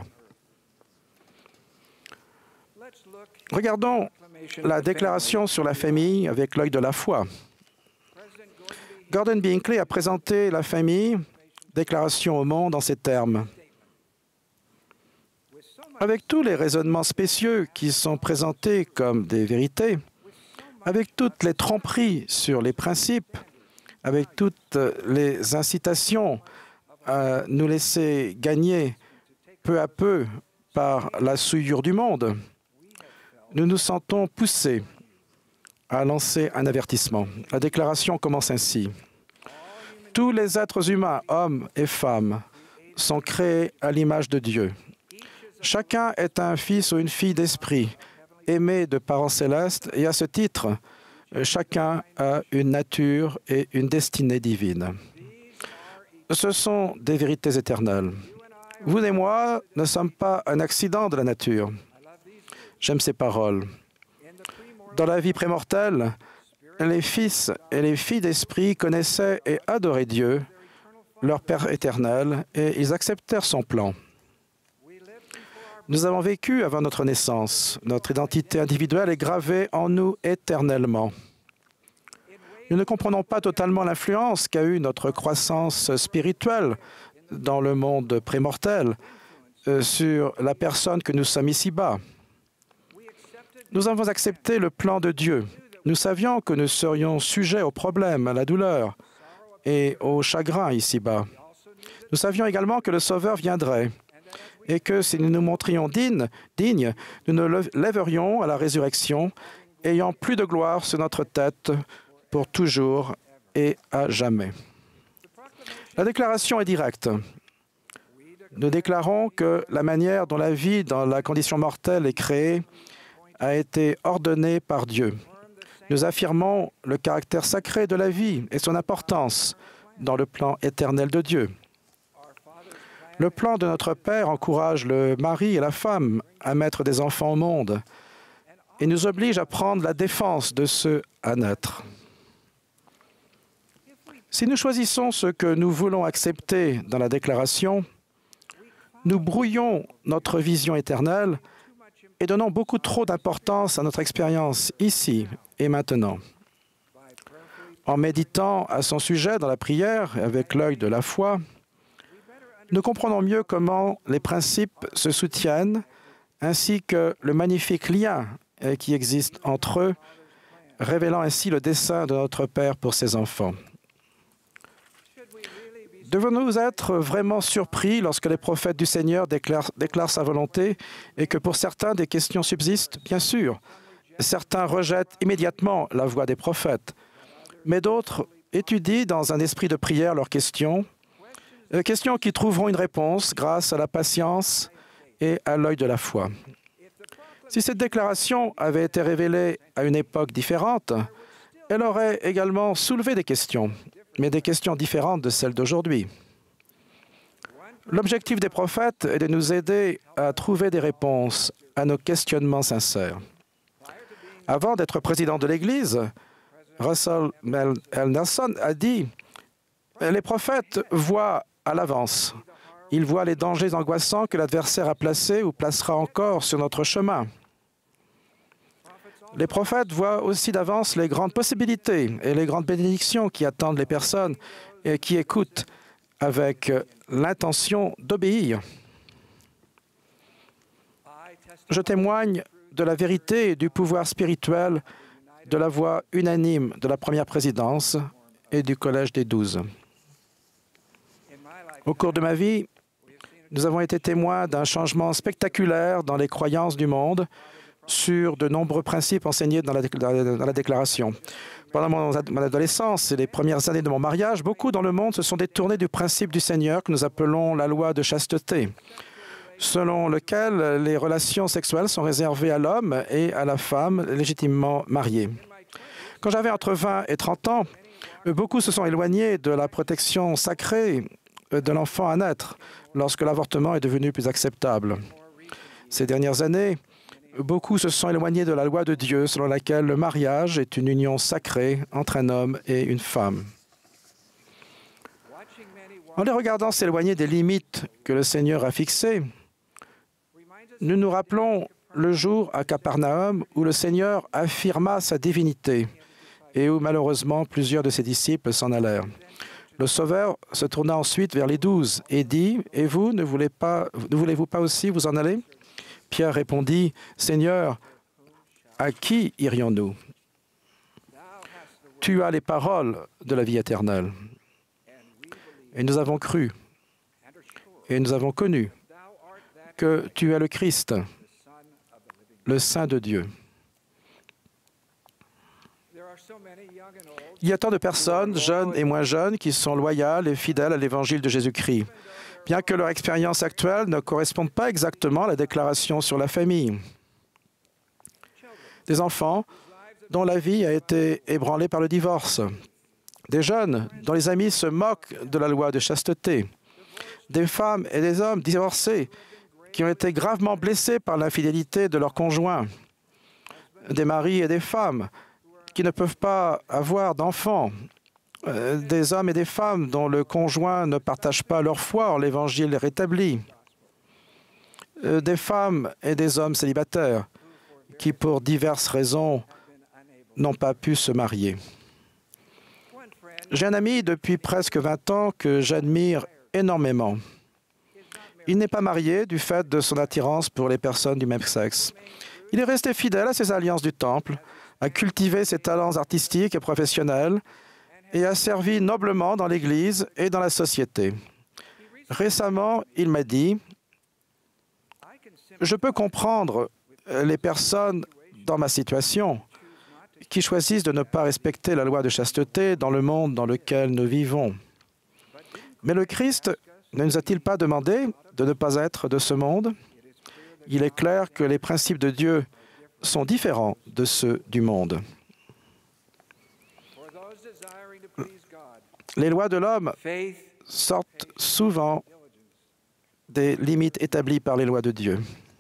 Regardons la déclaration sur la famille avec l'œil de la foi. Gordon B. Hinckley a présenté la famille, déclaration au monde, en ces termes. Avec tous les raisonnements spécieux qui sont présentés comme des vérités, avec toutes les tromperies sur les principes, avec toutes les incitations à nous laisser gagner peu à peu par la souillure du monde, nous nous sentons poussés à lancer un avertissement. La déclaration commence ainsi. Tous les êtres humains, hommes et femmes, sont créés à l'image de Dieu. Chacun est un fils ou une fille d'esprit, aimé de parents célestes, et à ce titre, chacun a une nature et une destinée divine. ce sont des vérités éternelles. Vous et moi ne sommes pas un accident de la nature. J'aime ces paroles. Dans la vie prémortelle, les fils et les filles d'esprit connaissaient et adoraient Dieu, leur Père éternel, et ils acceptèrent son plan. Nous avons vécu avant notre naissance. Notre identité individuelle est gravée en nous éternellement. Nous ne comprenons pas totalement l'influence qu'a eue notre croissance spirituelle dans le monde prémortel sur la personne que nous sommes ici-bas. Nous avons accepté le plan de Dieu. Nous savions que nous serions sujets aux problèmes, à la douleur et au chagrin ici-bas. Nous savions également que le Sauveur viendrait et que si nous nous montrions dignes, nous nous lèverions à la résurrection, ayant plus de gloire sur notre tête pour toujours et à jamais. La déclaration est directe. Nous déclarons que la manière dont la vie dans la condition mortelle est créée a été ordonnée par Dieu. Nous affirmons le caractère sacré de la vie et son importance dans le plan éternel de Dieu. Le plan de notre Père encourage le mari et la femme à mettre des enfants au monde et nous oblige à prendre la défense de ceux à naître. Si nous choisissons ce que nous voulons accepter dans la déclaration, nous brouillons notre vision éternelle et donnons beaucoup trop d'importance à notre expérience ici et maintenant. En méditant à son sujet dans la prière avec l'œil de la foi, nous comprenons mieux comment les principes se soutiennent ainsi que le magnifique lien qui existe entre eux, révélant ainsi le dessein de notre Père pour ses enfants. Devons-nous être vraiment surpris lorsque les prophètes du Seigneur déclarent sa volonté et que pour certains des questions subsistent? Bien sûr. Certains rejettent immédiatement la voix des prophètes, mais d'autres étudient dans un esprit de prière leurs questions qui trouveront une réponse grâce à la patience et à l'œil de la foi. Si cette déclaration avait été révélée à une époque différente, elle aurait également soulevé des questions, mais des questions différentes de celles d'aujourd'hui. L'objectif des prophètes est de nous aider à trouver des réponses à nos questionnements sincères. Avant d'être président de l'Église, Russell L. Nelson a dit « Les prophètes voient à l'avance. Ils voient les dangers angoissants que l'adversaire a placés ou placera encore sur notre chemin. Les prophètes voient aussi d'avance les grandes possibilités et les grandes bénédictions qui attendent les personnes et qui écoutent avec l'intention d'obéir. Je témoigne de la vérité et du pouvoir spirituel de la voix unanime de la première présidence et du Collège des 12. Au cours de ma vie, nous avons été témoins d'un changement spectaculaire dans les croyances du monde sur de nombreux principes enseignés dans la déclaration. Pendant mon adolescence et les premières années de mon mariage, beaucoup dans le monde se sont détournés du principe du Seigneur que nous appelons la loi de chasteté, selon lequel les relations sexuelles sont réservées à l'homme et à la femme légitimement mariés. Quand j'avais entre 20 et 30 ans, beaucoup se sont éloignés de la protection sacrée de l'enfant à naître lorsque l'avortement est devenu plus acceptable. Ces dernières années, beaucoup se sont éloignés de la loi de Dieu selon laquelle le mariage est une union sacrée entre un homme et une femme. En les regardant s'éloigner des limites que le Seigneur a fixées, nous nous rappelons le jour à Capernaum où le Seigneur affirma sa divinité et où malheureusement plusieurs de ses disciples s'en allèrent. Le Sauveur se tourna ensuite vers les 12 et dit « Et vous, ne voulez-vous pas aussi vous en aller ?» Pierre répondit « Seigneur, à qui irions-nous? Tu as les paroles de la vie éternelle. » Et nous avons cru et nous avons connu que tu es le Christ, le Saint de Dieu. Il y a tant de personnes, jeunes et moins jeunes, qui sont loyales et fidèles à l'Évangile de Jésus-Christ, bien que leur expérience actuelle ne corresponde pas exactement à la déclaration sur la famille. Des enfants dont la vie a été ébranlée par le divorce, des jeunes dont les amis se moquent de la loi de chasteté, des femmes et des hommes divorcés qui ont été gravement blessés par l'infidélité de leurs conjoints, des maris et des femmes qui ne peuvent pas avoir d'enfants, des hommes et des femmes dont le conjoint ne partage pas leur foi en l'Évangile rétabli, des femmes et des hommes célibataires qui, pour diverses raisons, n'ont pas pu se marier. J'ai un ami depuis presque 20 ans que j'admire énormément. Il n'est pas marié du fait de son attirance pour les personnes du même sexe. Il est resté fidèle à ses alliances du Temple, a cultivé ses talents artistiques et professionnels et a servi noblement dans l'Église et dans la société. Récemment, il m'a dit « Je peux comprendre les personnes dans ma situation qui choisissent de ne pas respecter la loi de chasteté dans le monde dans lequel nous vivons. Mais le Christ ne nous a-t-il pas demandé de ne pas être de ce monde? Il est clair que les principes de Dieu sont différents de ceux du monde. Les lois de l'homme sortent souvent des limites établies par les lois de Dieu.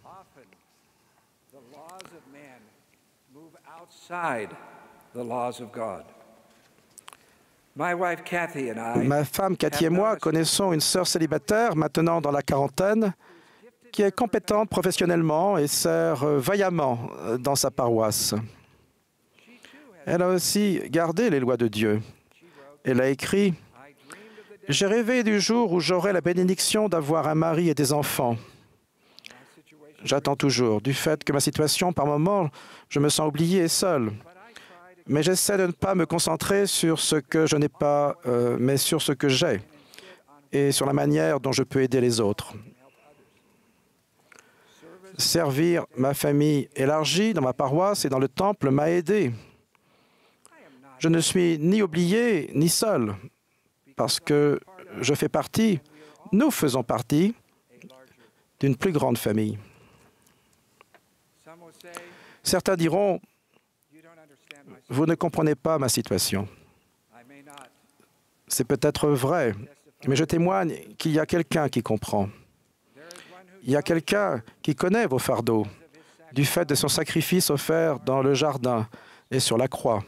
Ma femme Cathy et moi connaissons une sœur célibataire, maintenant dans la quarantaine, qui est compétente professionnellement et sert vaillamment dans sa paroisse. Elle a aussi gardé les lois de Dieu. Elle a écrit « J'ai rêvé du jour où j'aurai la bénédiction d'avoir un mari et des enfants. J'attends toujours, du fait que ma situation, par moments, je me sens oublié et seul. Mais j'essaie de ne pas me concentrer sur ce que je n'ai pas, mais sur ce que j'ai et sur la manière dont je peux aider les autres. Servir ma famille élargie dans ma paroisse et dans le temple m'a aidé. Je ne suis ni oublié ni seul, parce que je fais partie, nous faisons partie d'une plus grande famille. Certains diront, vous ne comprenez pas ma situation. C'est peut-être vrai, mais je témoigne qu'il y a quelqu'un qui comprend. Il y a quelqu'un qui connaît vos fardeaux, du fait de son sacrifice offert dans le jardin et sur la croix.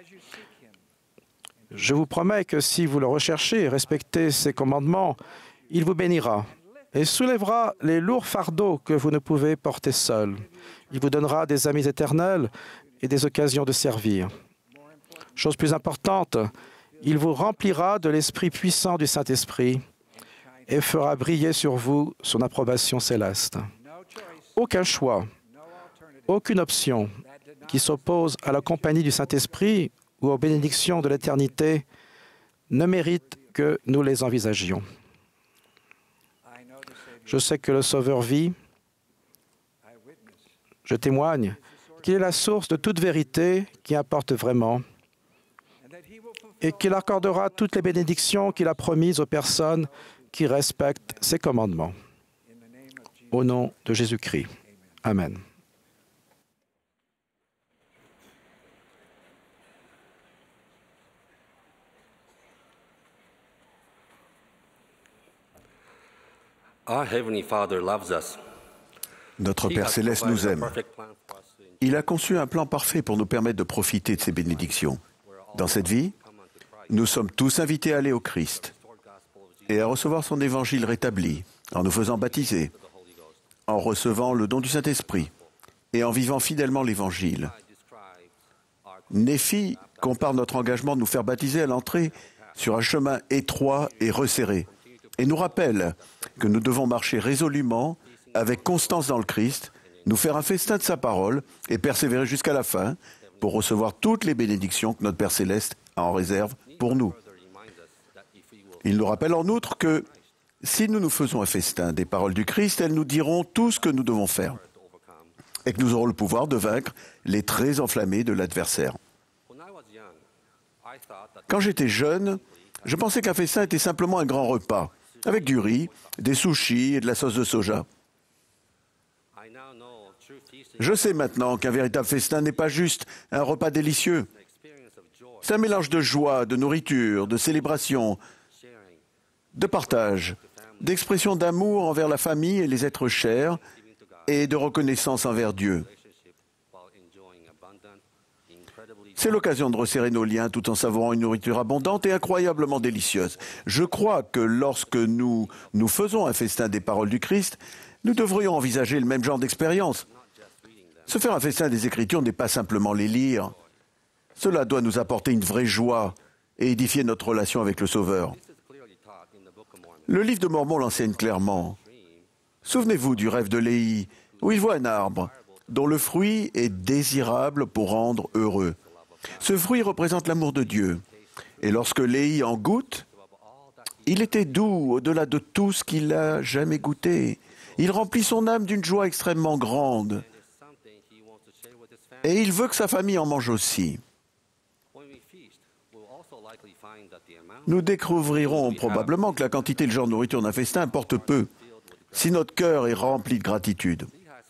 Je vous promets que si vous le recherchez et respectez ses commandements, il vous bénira et soulèvera les lourds fardeaux que vous ne pouvez porter seul. Il vous donnera des amis éternels et des occasions de servir. Chose plus importante, il vous remplira de l'Esprit puissant du Saint-Esprit et fera briller sur vous son approbation céleste. Aucun choix, aucune option qui s'oppose à la compagnie du Saint-Esprit ou aux bénédictions de l'éternité ne mérite que nous les envisagions. Je sais que le Sauveur vit. Je témoigne qu'il est la source de toute vérité qui importe vraiment et qu'il accordera toutes les bénédictions qu'il a promises aux personnes qui respectent ses commandements. Au nom de Jésus-Christ. Amen. Notre Père céleste nous aime. Il a conçu un plan parfait pour nous permettre de profiter de ses bénédictions. Dans cette vie, nous sommes tous invités à aller au Christ et à recevoir son évangile rétabli en nous faisant baptiser, en recevant le don du Saint-Esprit et en vivant fidèlement l'évangile. Néphi compare notre engagement de nous faire baptiser à l'entrée sur un chemin étroit et resserré et nous rappelle que nous devons marcher résolument, avec constance dans le Christ, nous faire un festin de sa parole et persévérer jusqu'à la fin pour recevoir toutes les bénédictions que notre Père céleste a en réserve pour nous. Il nous rappelle en outre que si nous nous faisons un festin des paroles du Christ, elles nous diront tout ce que nous devons faire et que nous aurons le pouvoir de vaincre les traits enflammés de l'adversaire. Quand j'étais jeune, je pensais qu'un festin était simplement un grand repas, avec du riz, des sushis et de la sauce de soja. Je sais maintenant qu'un véritable festin n'est pas juste un repas délicieux, C'est un mélange de joie, de nourriture, de célébration, de partage, d'expression d'amour envers la famille et les êtres chers et de reconnaissance envers Dieu. C'est l'occasion de resserrer nos liens tout en savourant une nourriture abondante et incroyablement délicieuse. Je crois que lorsque nous faisons un festin des paroles du Christ, nous devrions envisager le même genre d'expérience. Se faire un festin des Écritures n'est pas simplement les lire. Cela doit nous apporter une vraie joie et édifier notre relation avec le Sauveur. Le livre de Mormon l'enseigne clairement. Souvenez-vous du rêve de Léhi, où il voit un arbre dont le fruit est désirable pour rendre heureux. Ce fruit représente l'amour de Dieu. Et lorsque Léhi en goûte, il était doux au-delà de tout ce qu'il a jamais goûté. Il remplit son âme d'une joie extrêmement grande. Et il veut que sa famille en mange aussi. Nous découvrirons probablement que la quantité et le genre de nourriture d'un festin importe peu, si notre cœur est rempli de gratitude.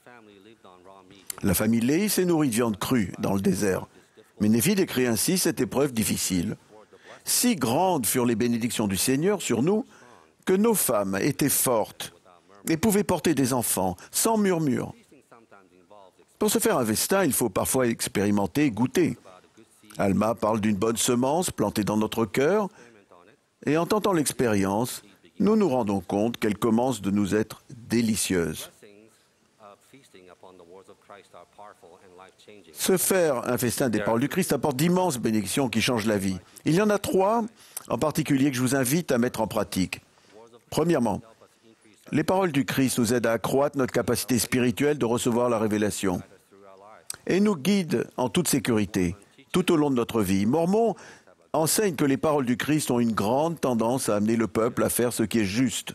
La famille Léhi s'est nourrie de viande crue dans le désert. Mais Néphi décrit ainsi cette épreuve difficile. Si grandes furent les bénédictions du Seigneur sur nous, que nos femmes étaient fortes et pouvaient porter des enfants sans murmure. Pour se faire un festin, il faut parfois expérimenter et goûter. Alma parle d'une bonne semence plantée dans notre cœur, et en tentant l'expérience, nous nous rendons compte qu'elle commence de nous être délicieuse. Se faire un festin des paroles du Christ apporte d'immenses bénédictions qui changent la vie. Il y en a 3, en particulier, que je vous invite à mettre en pratique. Premièrement, les paroles du Christ nous aident à accroître notre capacité spirituelle de recevoir la révélation et nous guident en toute sécurité tout au long de notre vie. Mormon enseigne que les paroles du Christ ont une grande tendance à amener le peuple à faire ce qui est juste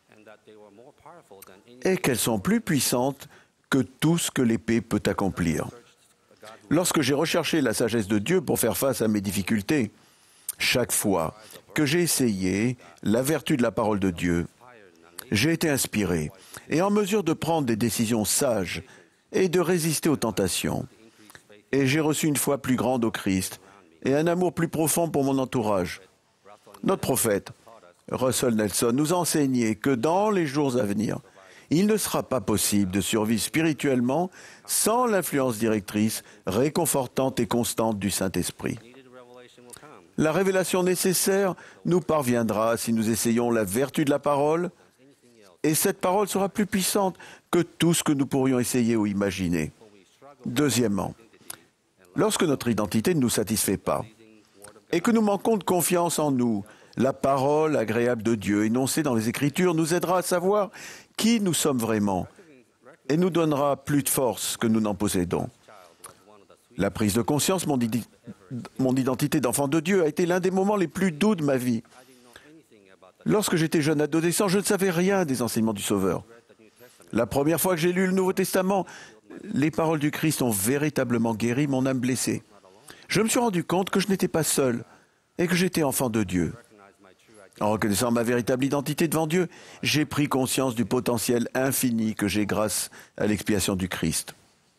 et qu'elles sont plus puissantes que tout ce que l'épée peut accomplir. Lorsque j'ai recherché la sagesse de Dieu pour faire face à mes difficultés, chaque fois que j'ai essayé la vertu de la parole de Dieu, j'ai été inspiré et en mesure de prendre des décisions sages et de résister aux tentations. Et j'ai reçu une foi plus grande au Christ et un amour plus profond pour mon entourage. Notre prophète, Russell Nelson, nous a enseigné que dans les jours à venir, il ne sera pas possible de survivre spirituellement sans l'influence directrice, réconfortante et constante du Saint-Esprit. La révélation nécessaire nous parviendra si nous essayons la vertu de la parole, et cette parole sera plus puissante que tout ce que nous pourrions essayer ou imaginer. Deuxièmement, lorsque notre identité ne nous satisfait pas et que nous manquons de confiance en nous, la parole agréable de Dieu énoncée dans les Écritures nous aidera à savoir qui nous sommes vraiment et nous donnera plus de force que nous n'en possédons. La prise de conscience, mon identité d'enfant de Dieu a été l'un des moments les plus doux de ma vie. Lorsque j'étais jeune adolescent, je ne savais rien des enseignements du Sauveur. La première fois que j'ai lu le Nouveau Testament, les paroles du Christ ont véritablement guéri mon âme blessée. Je me suis rendu compte que je n'étais pas seul et que j'étais enfant de Dieu. En reconnaissant ma véritable identité devant Dieu, j'ai pris conscience du potentiel infini que j'ai grâce à l'expiation du Christ.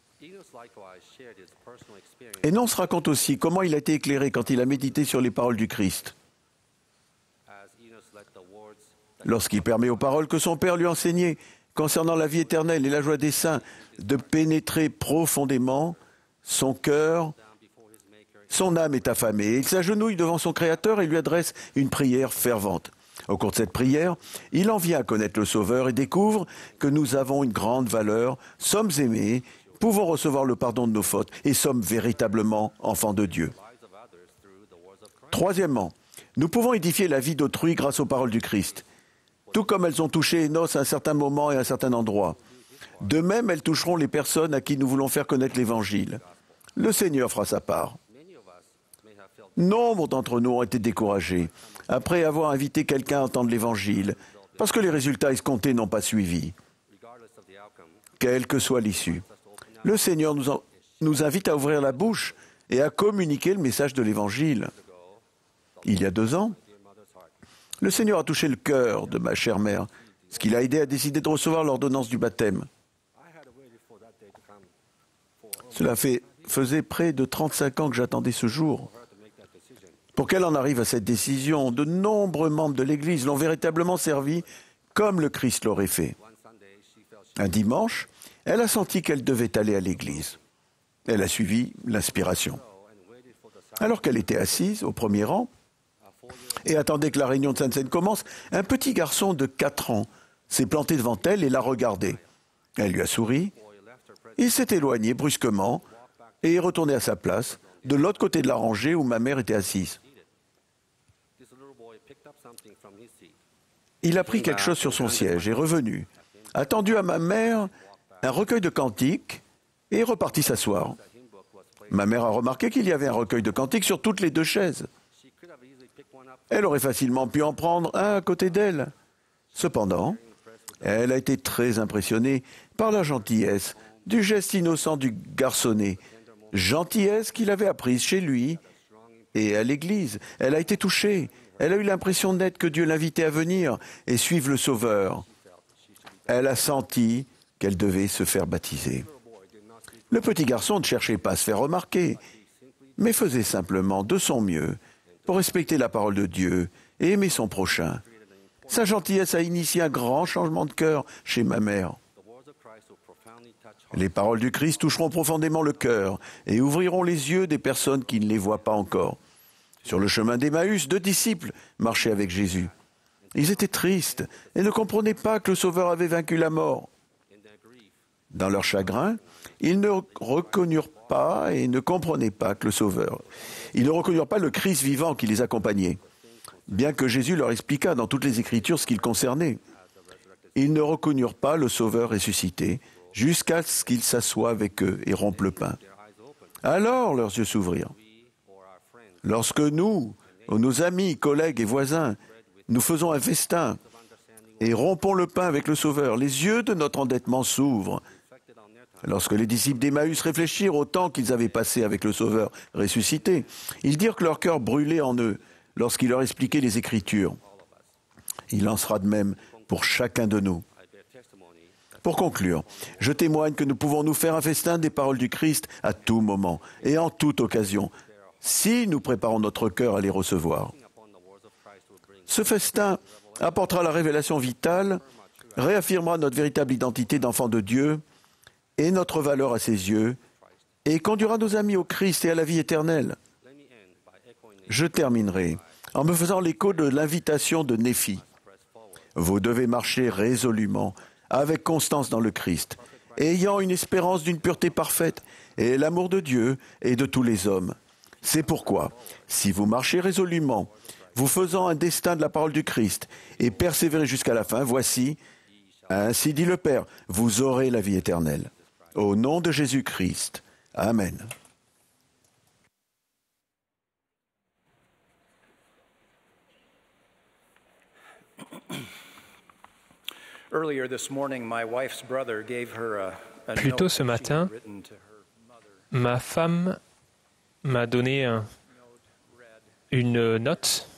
Enos raconte aussi comment il a été éclairé quand il a médité sur les paroles du Christ. Lorsqu'il permet aux paroles que son Père lui enseignait concernant la vie éternelle et la joie des saints de pénétrer profondément son cœur, son âme est affamée. Il s'agenouille devant son Créateur et lui adresse une prière fervente. Au cours de cette prière, il en vient à connaître le Sauveur et découvre que nous avons une grande valeur, sommes aimés, pouvons recevoir le pardon de nos fautes et sommes véritablement enfants de Dieu. Troisièmement, nous pouvons édifier la vie d'autrui grâce aux paroles du Christ. Tout comme elles ont touché Enos à un certain moment et à un certain endroit. De même, elles toucheront les personnes à qui nous voulons faire connaître l'Évangile. Le Seigneur fera sa part. Nombre d'entre nous ont été découragés après avoir invité quelqu'un à entendre l'Évangile, parce que les résultats escomptés n'ont pas suivi. Quelle que soit l'issue, le Seigneur nous invite à ouvrir la bouche et à communiquer le message de l'Évangile. Il y a 2 ans, le Seigneur a touché le cœur de ma chère mère, ce qui l'a aidé à décider de recevoir l'ordonnance du baptême. Cela faisait près de 35 ans que j'attendais ce jour. Pour qu'elle en arrive à cette décision, de nombreux membres de l'Église l'ont véritablement servi comme le Christ l'aurait fait. Un dimanche, elle a senti qu'elle devait aller à l'Église. Elle a suivi l'inspiration. Alors qu'elle était assise au premier rang et attendait que la réunion de Sainte Seine commence, un petit garçon de 4 ans s'est planté devant elle et l'a regardée. Elle lui a souri. Il s'est éloigné brusquement et est retourné à sa place, de l'autre côté de la rangée où ma mère était assise. Il a pris quelque chose sur son siège et est revenu, a tendu à ma mère un recueil de cantiques et est reparti s'asseoir. Ma mère a remarqué qu'il y avait un recueil de cantiques sur toutes les 2 chaises. Elle aurait facilement pu en prendre un à côté d'elle. Cependant, elle a été très impressionnée par la gentillesse, du geste innocent du garçonnet, gentillesse qu'il avait apprise chez lui et à l'église. Elle a été touchée. Elle a eu l'impression nette que Dieu l'invitait à venir et suivre le Sauveur. Elle a senti qu'elle devait se faire baptiser. Le petit garçon ne cherchait pas à se faire remarquer, mais faisait simplement de son mieux pour respecter la parole de Dieu et aimer son prochain. Sa gentillesse a initié un grand changement de cœur chez ma mère. Les paroles du Christ toucheront profondément le cœur et ouvriront les yeux des personnes qui ne les voient pas encore. Sur le chemin d'Emmaüs, 2 disciples marchaient avec Jésus. Ils étaient tristes et ne comprenaient pas que le Sauveur avait vaincu la mort. Dans leur chagrin, ils ne reconnurent pas et ne comprenaient pas que le Sauveur. Ils ne reconnurent pas le Christ vivant qui les accompagnait, bien que Jésus leur expliqua dans toutes les Écritures ce qu'il concernait. Ils ne reconnurent pas le Sauveur ressuscité jusqu'à ce qu'il s'assoie avec eux et rompe le pain. Alors leurs yeux s'ouvrirent. Lorsque nous, nos amis, collègues et voisins, nous faisons un festin et rompons le pain avec le Sauveur, les yeux de notre endettement s'ouvrent. Lorsque les disciples d'Emmaüs réfléchirent au temps qu'ils avaient passé avec le Sauveur ressuscité, ils dirent que leur cœur brûlait en eux lorsqu'il leur expliquait les Écritures. Il en sera de même pour chacun de nous. Pour conclure, je témoigne que nous pouvons nous faire un festin des paroles du Christ à tout moment et en toute occasion, si nous préparons notre cœur à les recevoir. Ce festin apportera la révélation vitale, réaffirmera notre véritable identité d'enfant de Dieu et notre valeur à ses yeux, et conduira nos amis au Christ et à la vie éternelle. Je terminerai en me faisant l'écho de l'invitation de Néphi. Vous devez marcher résolument, avec constance dans le Christ, ayant une espérance d'une pureté parfaite et l'amour de Dieu et de tous les hommes. C'est pourquoi, si vous marchez résolument, vous faisant un destin de la parole du Christ et persévérez jusqu'à la fin, voici, ainsi dit le Père, vous aurez la vie éternelle. Au nom de Jésus-Christ. Amen. Plus tôt ce matin, ma femme m'a donné une note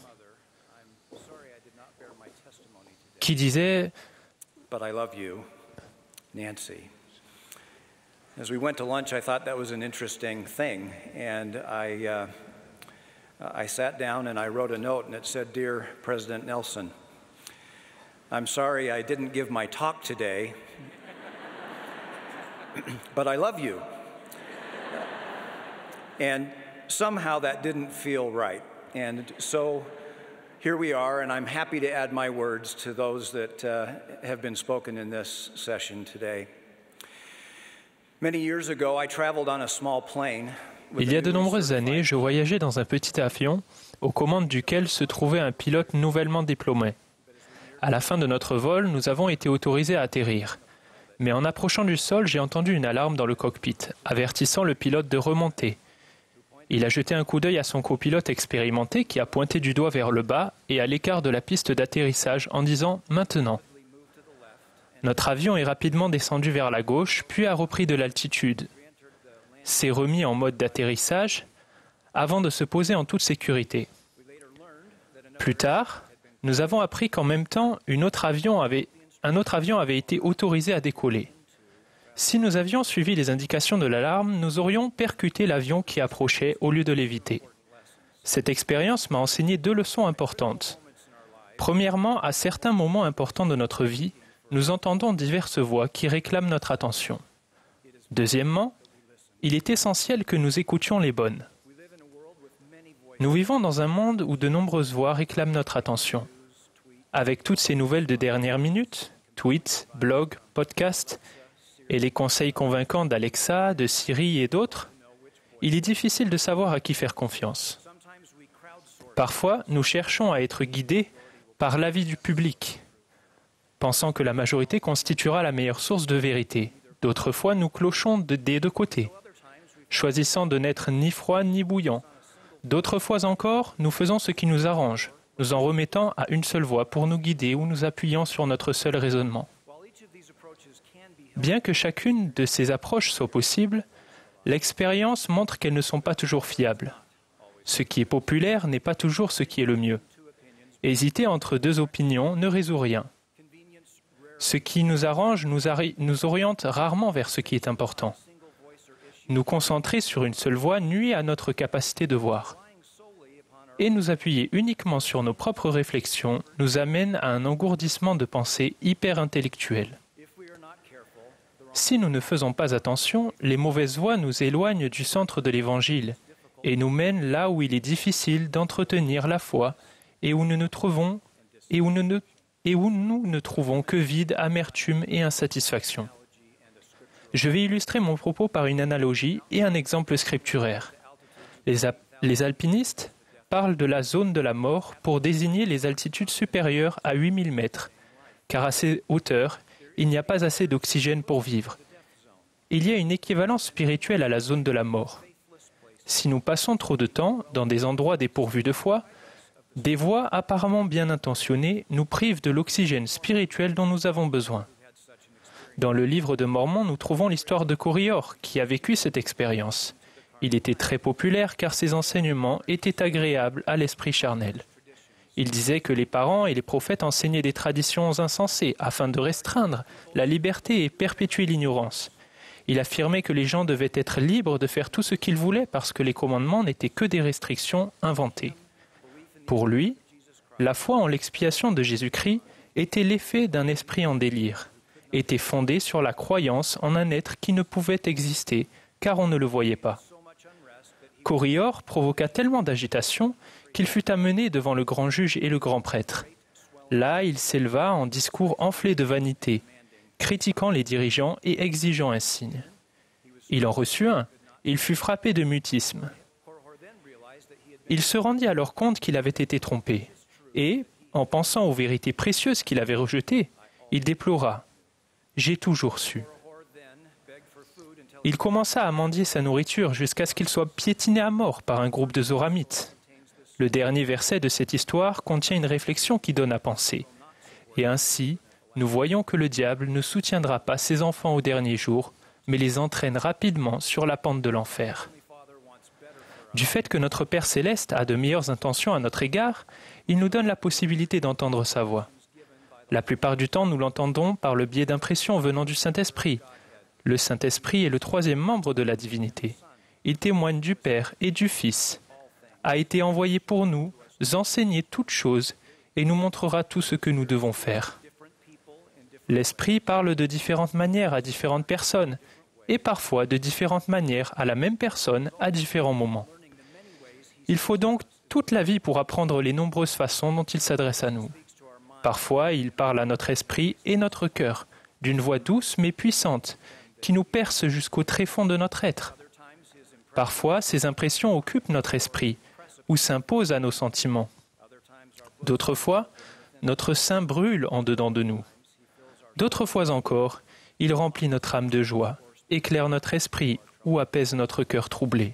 qui disait « But I love you, Nancy ». As we went to lunch, I thought that was an interesting thing, and I sat down and I wrote a note, and it said, "Dear President Nelson, I'm sorry I didn't give my talk today, but I love you." And somehow that didn't feel right, and so here we are, and I'm happy to add my words to those that have been spoken in this session today. Il y a de nombreuses années, je voyageais dans un petit avion aux commandes duquel se trouvait un pilote nouvellement diplômé. À la fin de notre vol, nous avons été autorisés à atterrir. Mais en approchant du sol, j'ai entendu une alarme dans le cockpit, avertissant le pilote de remonter. Il a jeté un coup d'œil à son copilote expérimenté qui a pointé du doigt vers le bas et à l'écart de la piste d'atterrissage en disant « Maintenant ». Notre avion est rapidement descendu vers la gauche, puis a repris de l'altitude. S'est remis en mode d'atterrissage avant de se poser en toute sécurité. Plus tard, nous avons appris qu'en même temps, un autre avion avait été autorisé à décoller. Si nous avions suivi les indications de l'alarme, nous aurions percuté l'avion qui approchait au lieu de l'éviter. Cette expérience m'a enseigné 2 leçons importantes. Premièrement, à certains moments importants de notre vie, nous entendons diverses voix qui réclament notre attention. Deuxièmement, il est essentiel que nous écoutions les bonnes. Nous vivons dans un monde où de nombreuses voix réclament notre attention. Avec toutes ces nouvelles de dernière minute, tweets, blogs, podcasts, et les conseils convaincants d'Alexa, de Siri et d'autres, il est difficile de savoir à qui faire confiance. Parfois, nous cherchons à être guidés par l'avis du public, pensant que la majorité constituera la meilleure source de vérité. D'autres fois, nous clochons des 2 côtés, choisissant de n'être ni froid ni bouillant. D'autres fois encore, nous faisons ce qui nous arrange, nous en remettant à une seule voix pour nous guider ou nous appuyant sur notre seul raisonnement. Bien que chacune de ces approches soit possible, l'expérience montre qu'elles ne sont pas toujours fiables. Ce qui est populaire n'est pas toujours ce qui est le mieux. Hésiter entre 2 opinions ne résout rien. Ce qui nous arrange nous oriente rarement vers ce qui est important. Nous concentrer sur une seule voie nuit à notre capacité de voir. Et nous appuyer uniquement sur nos propres réflexions nous amène à un engourdissement de pensée hyper intellectuelle. Si nous ne faisons pas attention, les mauvaises voies nous éloignent du centre de l'Évangile et nous mènent là où il est difficile d'entretenir la foi et où nous ne trouvons que vide, amertume et insatisfaction. Je vais illustrer mon propos par une analogie et un exemple scripturaire. Les alpinistes parlent de la zone de la mort pour désigner les altitudes supérieures à 8000 mètres, car à ces hauteurs, il n'y a pas assez d'oxygène pour vivre. Il y a une équivalence spirituelle à la zone de la mort. Si nous passons trop de temps dans des endroits dépourvus de foi, des voies apparemment bien intentionnées nous privent de l'oxygène spirituel dont nous avons besoin. Dans le livre de Mormon, nous trouvons l'histoire de Corior, qui a vécu cette expérience. Il était très populaire car ses enseignements étaient agréables à l'esprit charnel. Il disait que les parents et les prophètes enseignaient des traditions insensées afin de restreindre la liberté et perpétuer l'ignorance. Il affirmait que les gens devaient être libres de faire tout ce qu'ils voulaient parce que les commandements n'étaient que des restrictions inventées. Pour lui, la foi en l'expiation de Jésus-Christ était l'effet d'un esprit en délire, était fondée sur la croyance en un être qui ne pouvait exister car on ne le voyait pas. Corior provoqua tellement d'agitation qu'il fut amené devant le grand juge et le grand prêtre. Là, il s'éleva en discours enflé de vanité, critiquant les dirigeants et exigeant un signe. Il en reçut un. Il fut frappé de mutisme. Il se rendit alors compte qu'il avait été trompé. Et, en pensant aux vérités précieuses qu'il avait rejetées, il déplora « J'ai toujours su ». Il commença à mendier sa nourriture jusqu'à ce qu'il soit piétiné à mort par un groupe de Zoramites. Le dernier verset de cette histoire contient une réflexion qui donne à penser. Et ainsi, nous voyons que le diable ne soutiendra pas ses enfants au dernier jour, mais les entraîne rapidement sur la pente de l'enfer. Du fait que notre Père céleste a de meilleures intentions à notre égard, il nous donne la possibilité d'entendre sa voix. La plupart du temps, nous l'entendons par le biais d'impressions venant du Saint-Esprit. Le Saint-Esprit est le 3e membre de la divinité. Il témoigne du Père et du Fils, a été envoyé pour nous enseigner toutes choses et nous montrera tout ce que nous devons faire. L'Esprit parle de différentes manières à différentes personnes et parfois de différentes manières à la même personne à différents moments. Il faut donc toute la vie pour apprendre les nombreuses façons dont il s'adresse à nous. Parfois, il parle à notre esprit et notre cœur, d'une voix douce mais puissante, qui nous perce jusqu'au tréfonds de notre être. Parfois, ces impressions occupent notre esprit ou s'imposent à nos sentiments. D'autres fois, notre sein brûle en dedans de nous. D'autres fois encore, il remplit notre âme de joie, éclaire notre esprit ou apaise notre cœur troublé.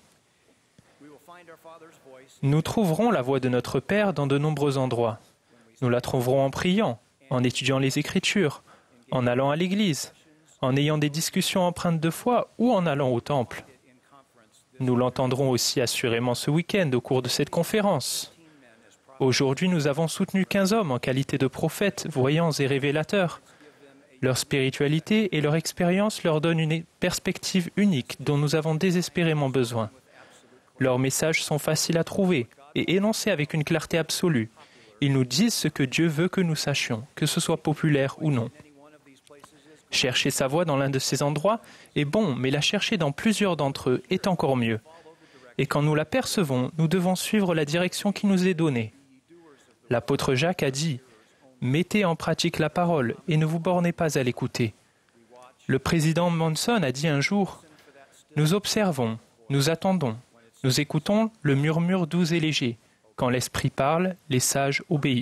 Nous trouverons la voix de notre Père dans de nombreux endroits. Nous la trouverons en priant, en étudiant les Écritures, en allant à l'église, en ayant des discussions empreintes de foi ou en allant au temple. Nous l'entendrons aussi assurément ce week-end au cours de cette conférence. Aujourd'hui, nous avons soutenu 15 hommes en qualité de prophètes, voyants et révélateurs. Leur spiritualité et leur expérience leur donnent une perspective unique dont nous avons désespérément besoin. Leurs messages sont faciles à trouver, et énoncés avec une clarté absolue. Ils nous disent ce que Dieu veut que nous sachions, que ce soit populaire ou non. Chercher sa voie dans l'un de ces endroits est bon, mais la chercher dans plusieurs d'entre eux est encore mieux. Et quand nous la percevons, nous devons suivre la direction qui nous est donnée. L'apôtre Jacques a dit « Mettez en pratique la parole et ne vous bornez pas à l'écouter ». Le président Monson a dit un jour « Nous observons, nous attendons, nous écoutons le murmure doux et léger. Quand l'Esprit parle, les sages obéissent. »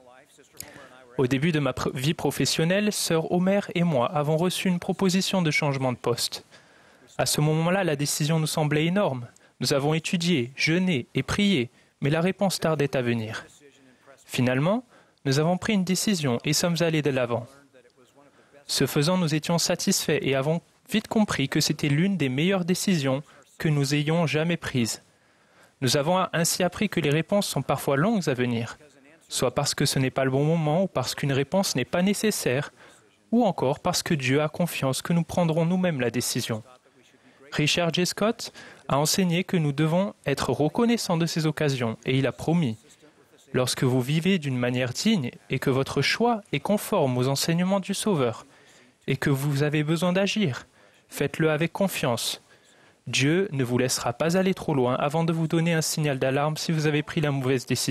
Au début de ma vie professionnelle, sœur Homer et moi avons reçu une proposition de changement de poste. À ce moment-là, la décision nous semblait énorme. Nous avons étudié, jeûné et prié, mais la réponse tardait à venir. Finalement, nous avons pris une décision et sommes allés de l'avant. Ce faisant, nous étions satisfaits et avons vite compris que c'était l'une des meilleures décisions que nous ayons jamais prises. Nous avons ainsi appris que les réponses sont parfois longues à venir, soit parce que ce n'est pas le bon moment ou parce qu'une réponse n'est pas nécessaire, ou encore parce que Dieu a confiance que nous prendrons nous-mêmes la décision. Richard J. Scott a enseigné que nous devons être reconnaissants de ces occasions et il a promis « Lorsque vous vivez d'une manière digne et que votre choix est conforme aux enseignements du Sauveur et que vous avez besoin d'agir, faites-le avec confiance. Dieu ne vous laissera pas aller trop loin avant de vous donner un signal d'alarme si vous avez pris la mauvaise décision. »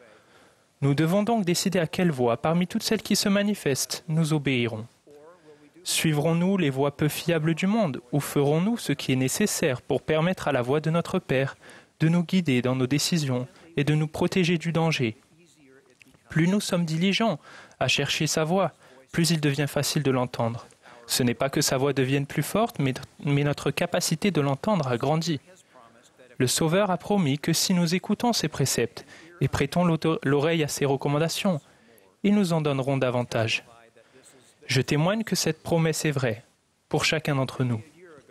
Nous devons donc décider à quelle voie, parmi toutes celles qui se manifestent, nous obéirons. Suivrons-nous les voies peu fiables du monde ou ferons-nous ce qui est nécessaire pour permettre à la voix de notre Père de nous guider dans nos décisions et de nous protéger du danger? Plus nous sommes diligents à chercher sa voix, plus il devient facile de l'entendre. Ce n'est pas que sa voix devienne plus forte, mais notre capacité de l'entendre a grandi. Le Sauveur a promis que si nous écoutons ses préceptes et prêtons l'oreille à ses recommandations, ils nous en donneront davantage. Je témoigne que cette promesse est vraie pour chacun d'entre nous.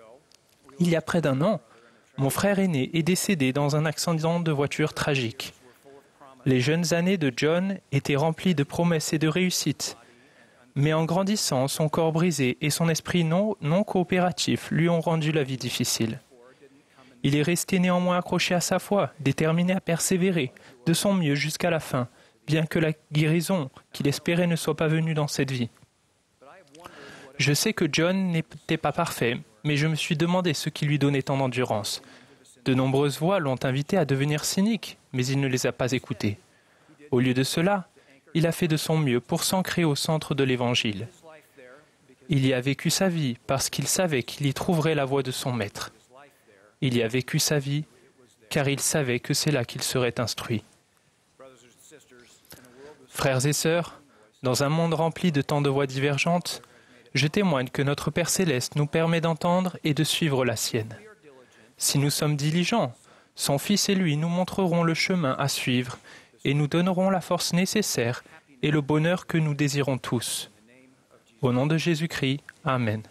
Il y a près d'1 an, mon frère aîné est décédé dans un accident de voiture tragique. Les jeunes années de John étaient remplies de promesses et de réussites. Mais en grandissant, son corps brisé et son esprit non coopératif lui ont rendu la vie difficile. Il est resté néanmoins accroché à sa foi, déterminé à persévérer de son mieux jusqu'à la fin, bien que la guérison qu'il espérait ne soit pas venue dans cette vie. Je sais que John n'était pas parfait, mais je me suis demandé ce qui lui donnait tant d'endurance. De nombreuses voix l'ont invité à devenir cynique, mais il ne les a pas écoutées. Au lieu de cela, il a fait de son mieux pour s'ancrer au centre de l'Évangile. Il y a vécu sa vie parce qu'il savait qu'il y trouverait la voie de son Maître. Il y a vécu sa vie car il savait que c'est là qu'il serait instruit. Frères et sœurs, dans un monde rempli de tant de voix divergentes, je témoigne que notre Père céleste nous permet d'entendre et de suivre la sienne. Si nous sommes diligents, son Fils et lui nous montreront le chemin à suivre et nous donnerons la force nécessaire et le bonheur que nous désirons tous. Au nom de Jésus-Christ, Amen.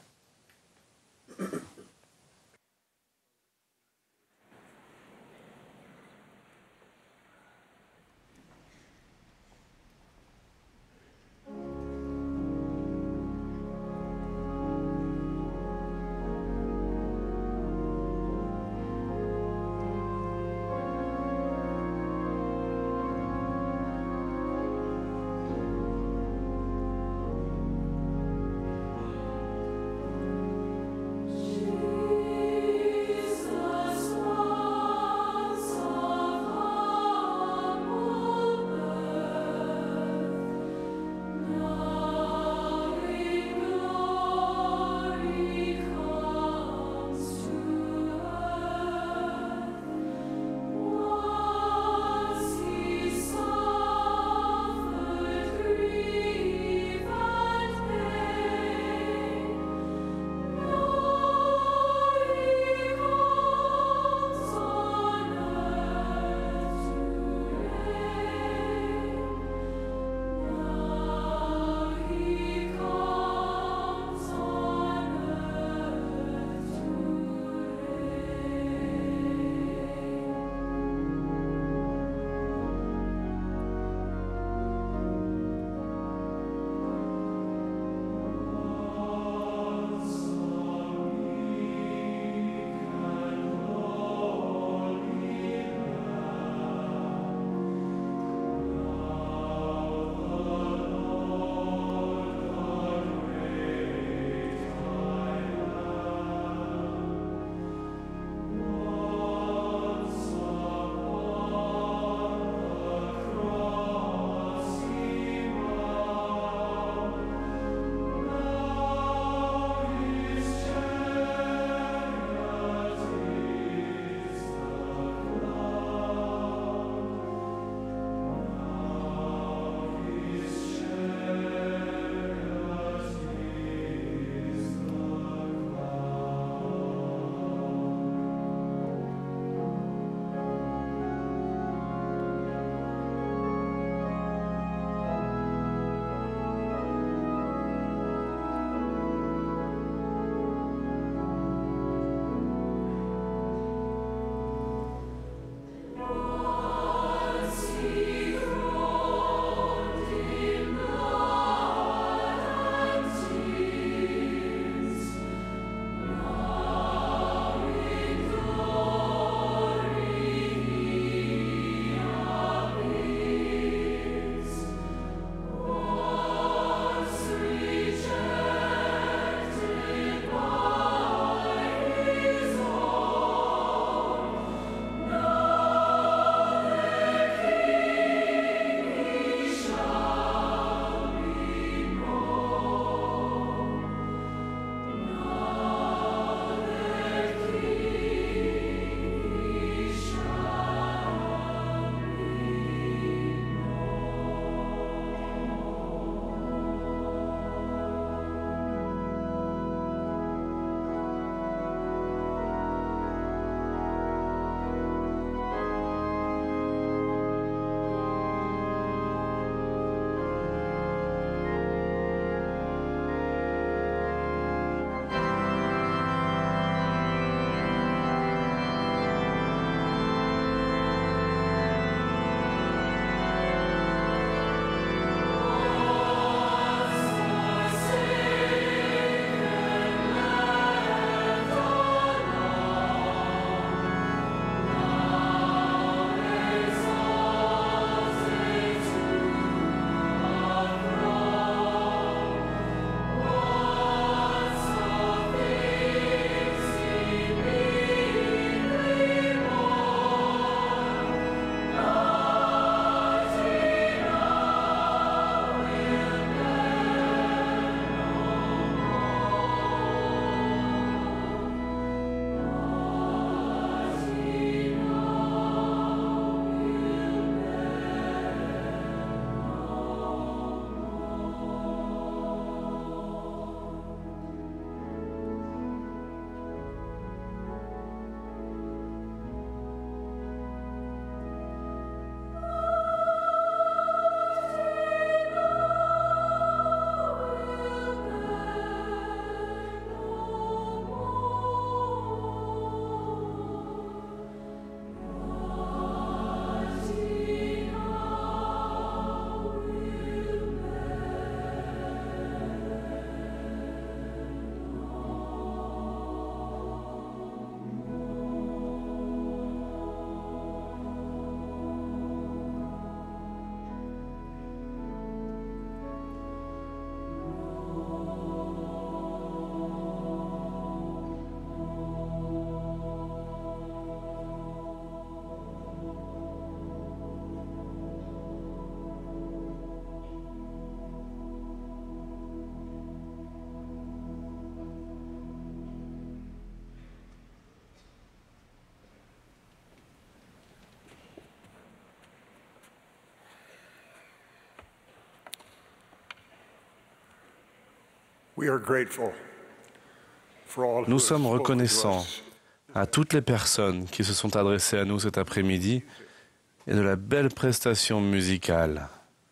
Nous sommes reconnaissants à toutes les personnes qui se sont adressées à nous cet après-midi et de la belle prestation musicale.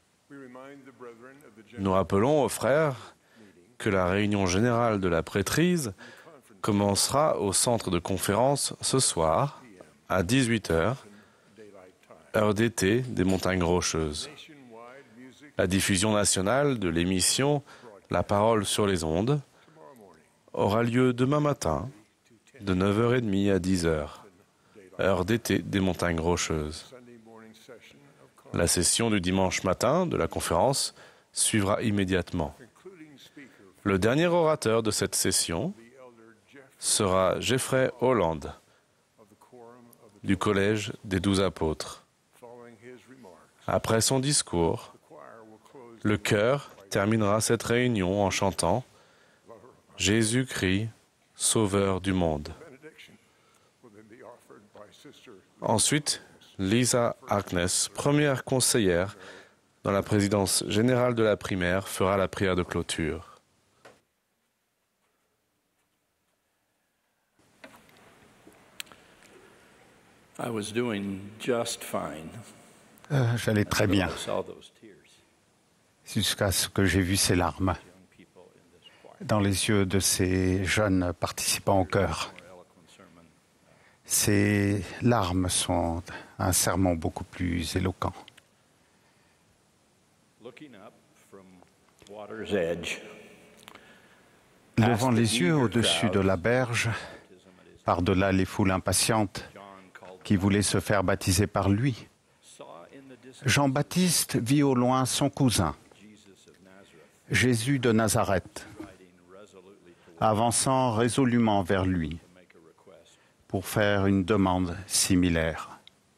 Nous rappelons aux frères que la réunion générale de la prêtrise commencera au centre de conférence ce soir à 18h, heure d'été des Montagnes Rocheuses. La diffusion nationale de l'émission La Parole sur les ondes aura lieu demain matin de 9h30 à 10h, heure d'été des Montagnes Rocheuses. La session du dimanche matin de la conférence suivra immédiatement. Le dernier orateur de cette session sera Jeffrey Holland du Collège des 12 Apôtres. Après son discours, le chœur terminera cette réunion en chantant « Jésus-Christ, Sauveur du monde ». Ensuite, Lisa Harkness, première conseillère dans la présidence générale de la primaire, fera la prière de clôture. J'allais très bien, jusqu'à ce que j'ai vu ces larmes dans les yeux de ces jeunes participants au chœur. Ces larmes sont un sermon beaucoup plus éloquent. Levant les yeux au-dessus de la berge, par-delà les foules impatientes qui voulaient se faire baptiser par lui, Jean-Baptiste vit au loin son cousin, Jésus de Nazareth, avançant résolument vers lui pour faire une demande similaire.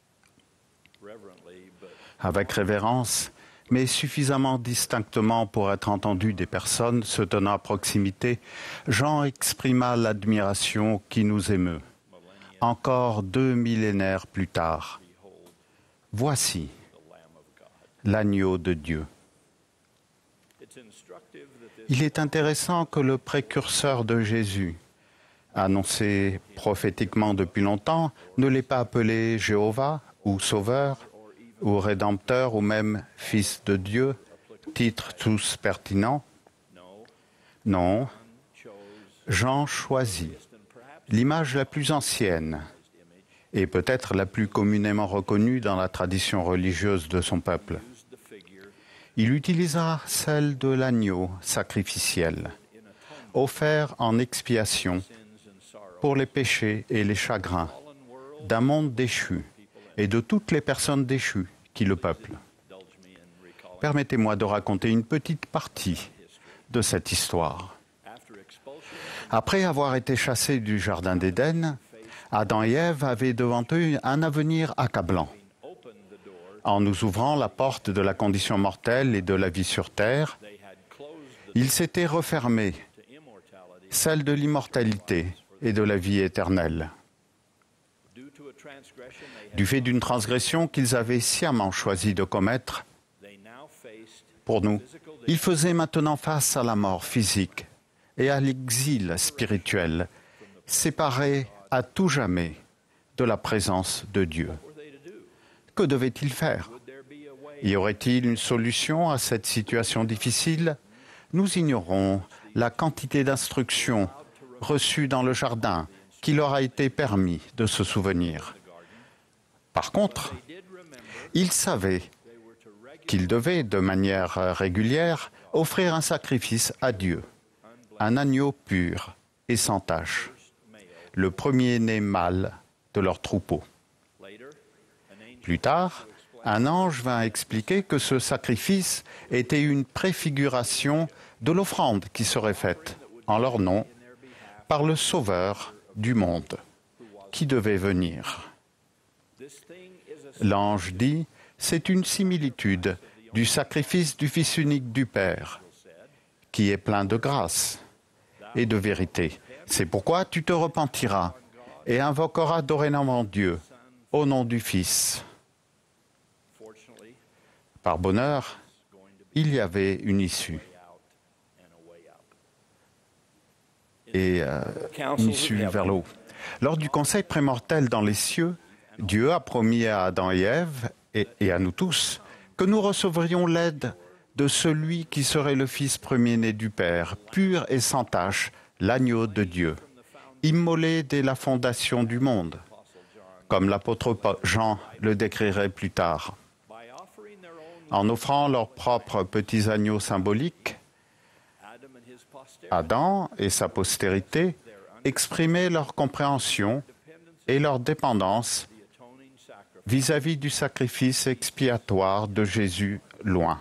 Avec révérence, mais suffisamment distinctement pour être entendu des personnes se tenant à proximité, Jean exprima l'admiration qui nous émeut. Encore 2 millénaires plus tard, voici l'agneau de Dieu. Il est intéressant que le précurseur de Jésus, annoncé prophétiquement depuis longtemps, ne l'ait pas appelé Jéhovah ou Sauveur ou Rédempteur ou même Fils de Dieu, titres tous pertinents. Non, Jean choisit l'image la plus ancienne et peut-être la plus communément reconnue dans la tradition religieuse de son peuple. Il utilisa celle de l'agneau sacrificiel, offert en expiation pour les péchés et les chagrins d'un monde déchu et de toutes les personnes déchues qui le peuplent. Permettez-moi de raconter une petite partie de cette histoire. Après avoir été chassés du Jardin d'Éden, Adam et Ève avaient devant eux un avenir accablant. En nous ouvrant la porte de la condition mortelle et de la vie sur terre, ils s'étaient refermés, celle de l'immortalité et de la vie éternelle. Du fait d'une transgression qu'ils avaient sciemment choisi de commettre, pour nous, ils faisaient maintenant face à la mort physique et à l'exil spirituel, séparés à tout jamais de la présence de Dieu. Que devaient-ils faire? Y aurait-il une solution à cette situation difficile? Nous ignorons la quantité d'instructions reçues dans le jardin qui leur a été permis de se souvenir. Par contre, ils savaient qu'ils devaient, de manière régulière, offrir un sacrifice à Dieu, un agneau pur et sans tache, le premier-né mâle de leur troupeau. Plus tard, un ange vint expliquer que ce sacrifice était une préfiguration de l'offrande qui serait faite en leur nom par le Sauveur du monde, qui devait venir. L'ange dit, c'est une similitude du sacrifice du Fils unique du Père, qui est plein de grâce et de vérité. C'est pourquoi tu te repentiras et invoqueras dorénavant Dieu au nom du Fils. Par bonheur, il y avait une issue. et une issue vers le haut. Lors du conseil prémortel dans les cieux, Dieu a promis à Adam et Ève, et à nous tous, que nous recevrions l'aide de celui qui serait le Fils premier-né du Père, pur et sans tache, l'agneau de Dieu, immolé dès la fondation du monde, comme l'apôtre Jean le décrirait plus tard. En offrant leurs propres petits agneaux symboliques, Adam et sa postérité exprimaient leur compréhension et leur dépendance vis-à-vis du sacrifice expiatoire de Jésus loin.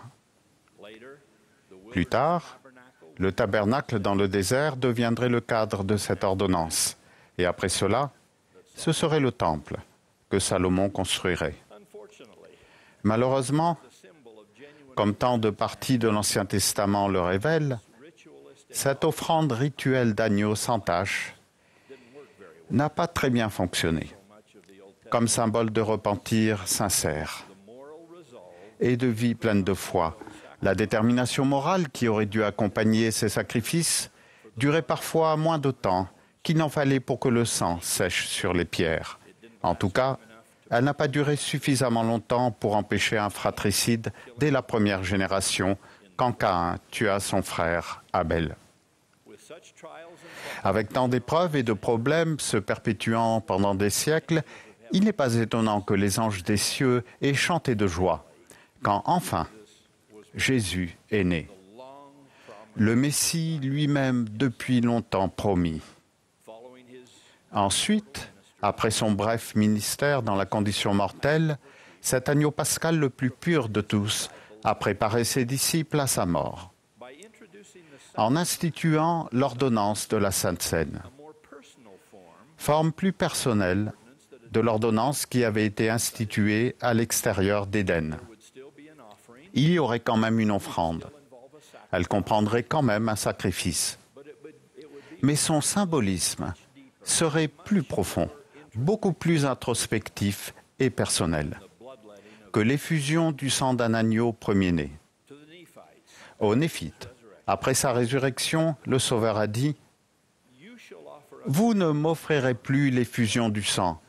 Plus tard, le tabernacle dans le désert deviendrait le cadre de cette ordonnance. Et après cela, ce serait le temple que Salomon construirait. Malheureusement, comme tant de parties de l'Ancien Testament le révèlent, cette offrande rituelle d'agneau sans tache n'a pas très bien fonctionné, comme symbole de repentir sincère et de vie pleine de foi. La détermination morale qui aurait dû accompagner ces sacrifices durait parfois moins de temps qu'il n'en fallait pour que le sang sèche sur les pierres. En tout cas, elle n'a pas duré suffisamment longtemps pour empêcher un fratricide dès la première génération, quand Caïn tua son frère Abel. Avec tant d'épreuves et de problèmes se perpétuant pendant des siècles, il n'est pas étonnant que les anges des cieux aient chanté de joie, quand enfin Jésus est né, le Messie lui-même depuis longtemps promis. Ensuite, après son bref ministère dans la condition mortelle, cet agneau pascal le plus pur de tous a préparé ses disciples à sa mort, en instituant l'ordonnance de la Sainte Seine, forme plus personnelle de l'ordonnance qui avait été instituée à l'extérieur d'Éden. Il y aurait quand même une offrande. Elle comprendrait quand même un sacrifice. Mais son symbolisme serait plus profond, beaucoup plus introspectif et personnel que l'effusion du sang d'un agneau premier-né. Aux Néphites, après sa résurrection, le Sauveur a dit « Vous ne m'offrirez plus l'effusion du sang.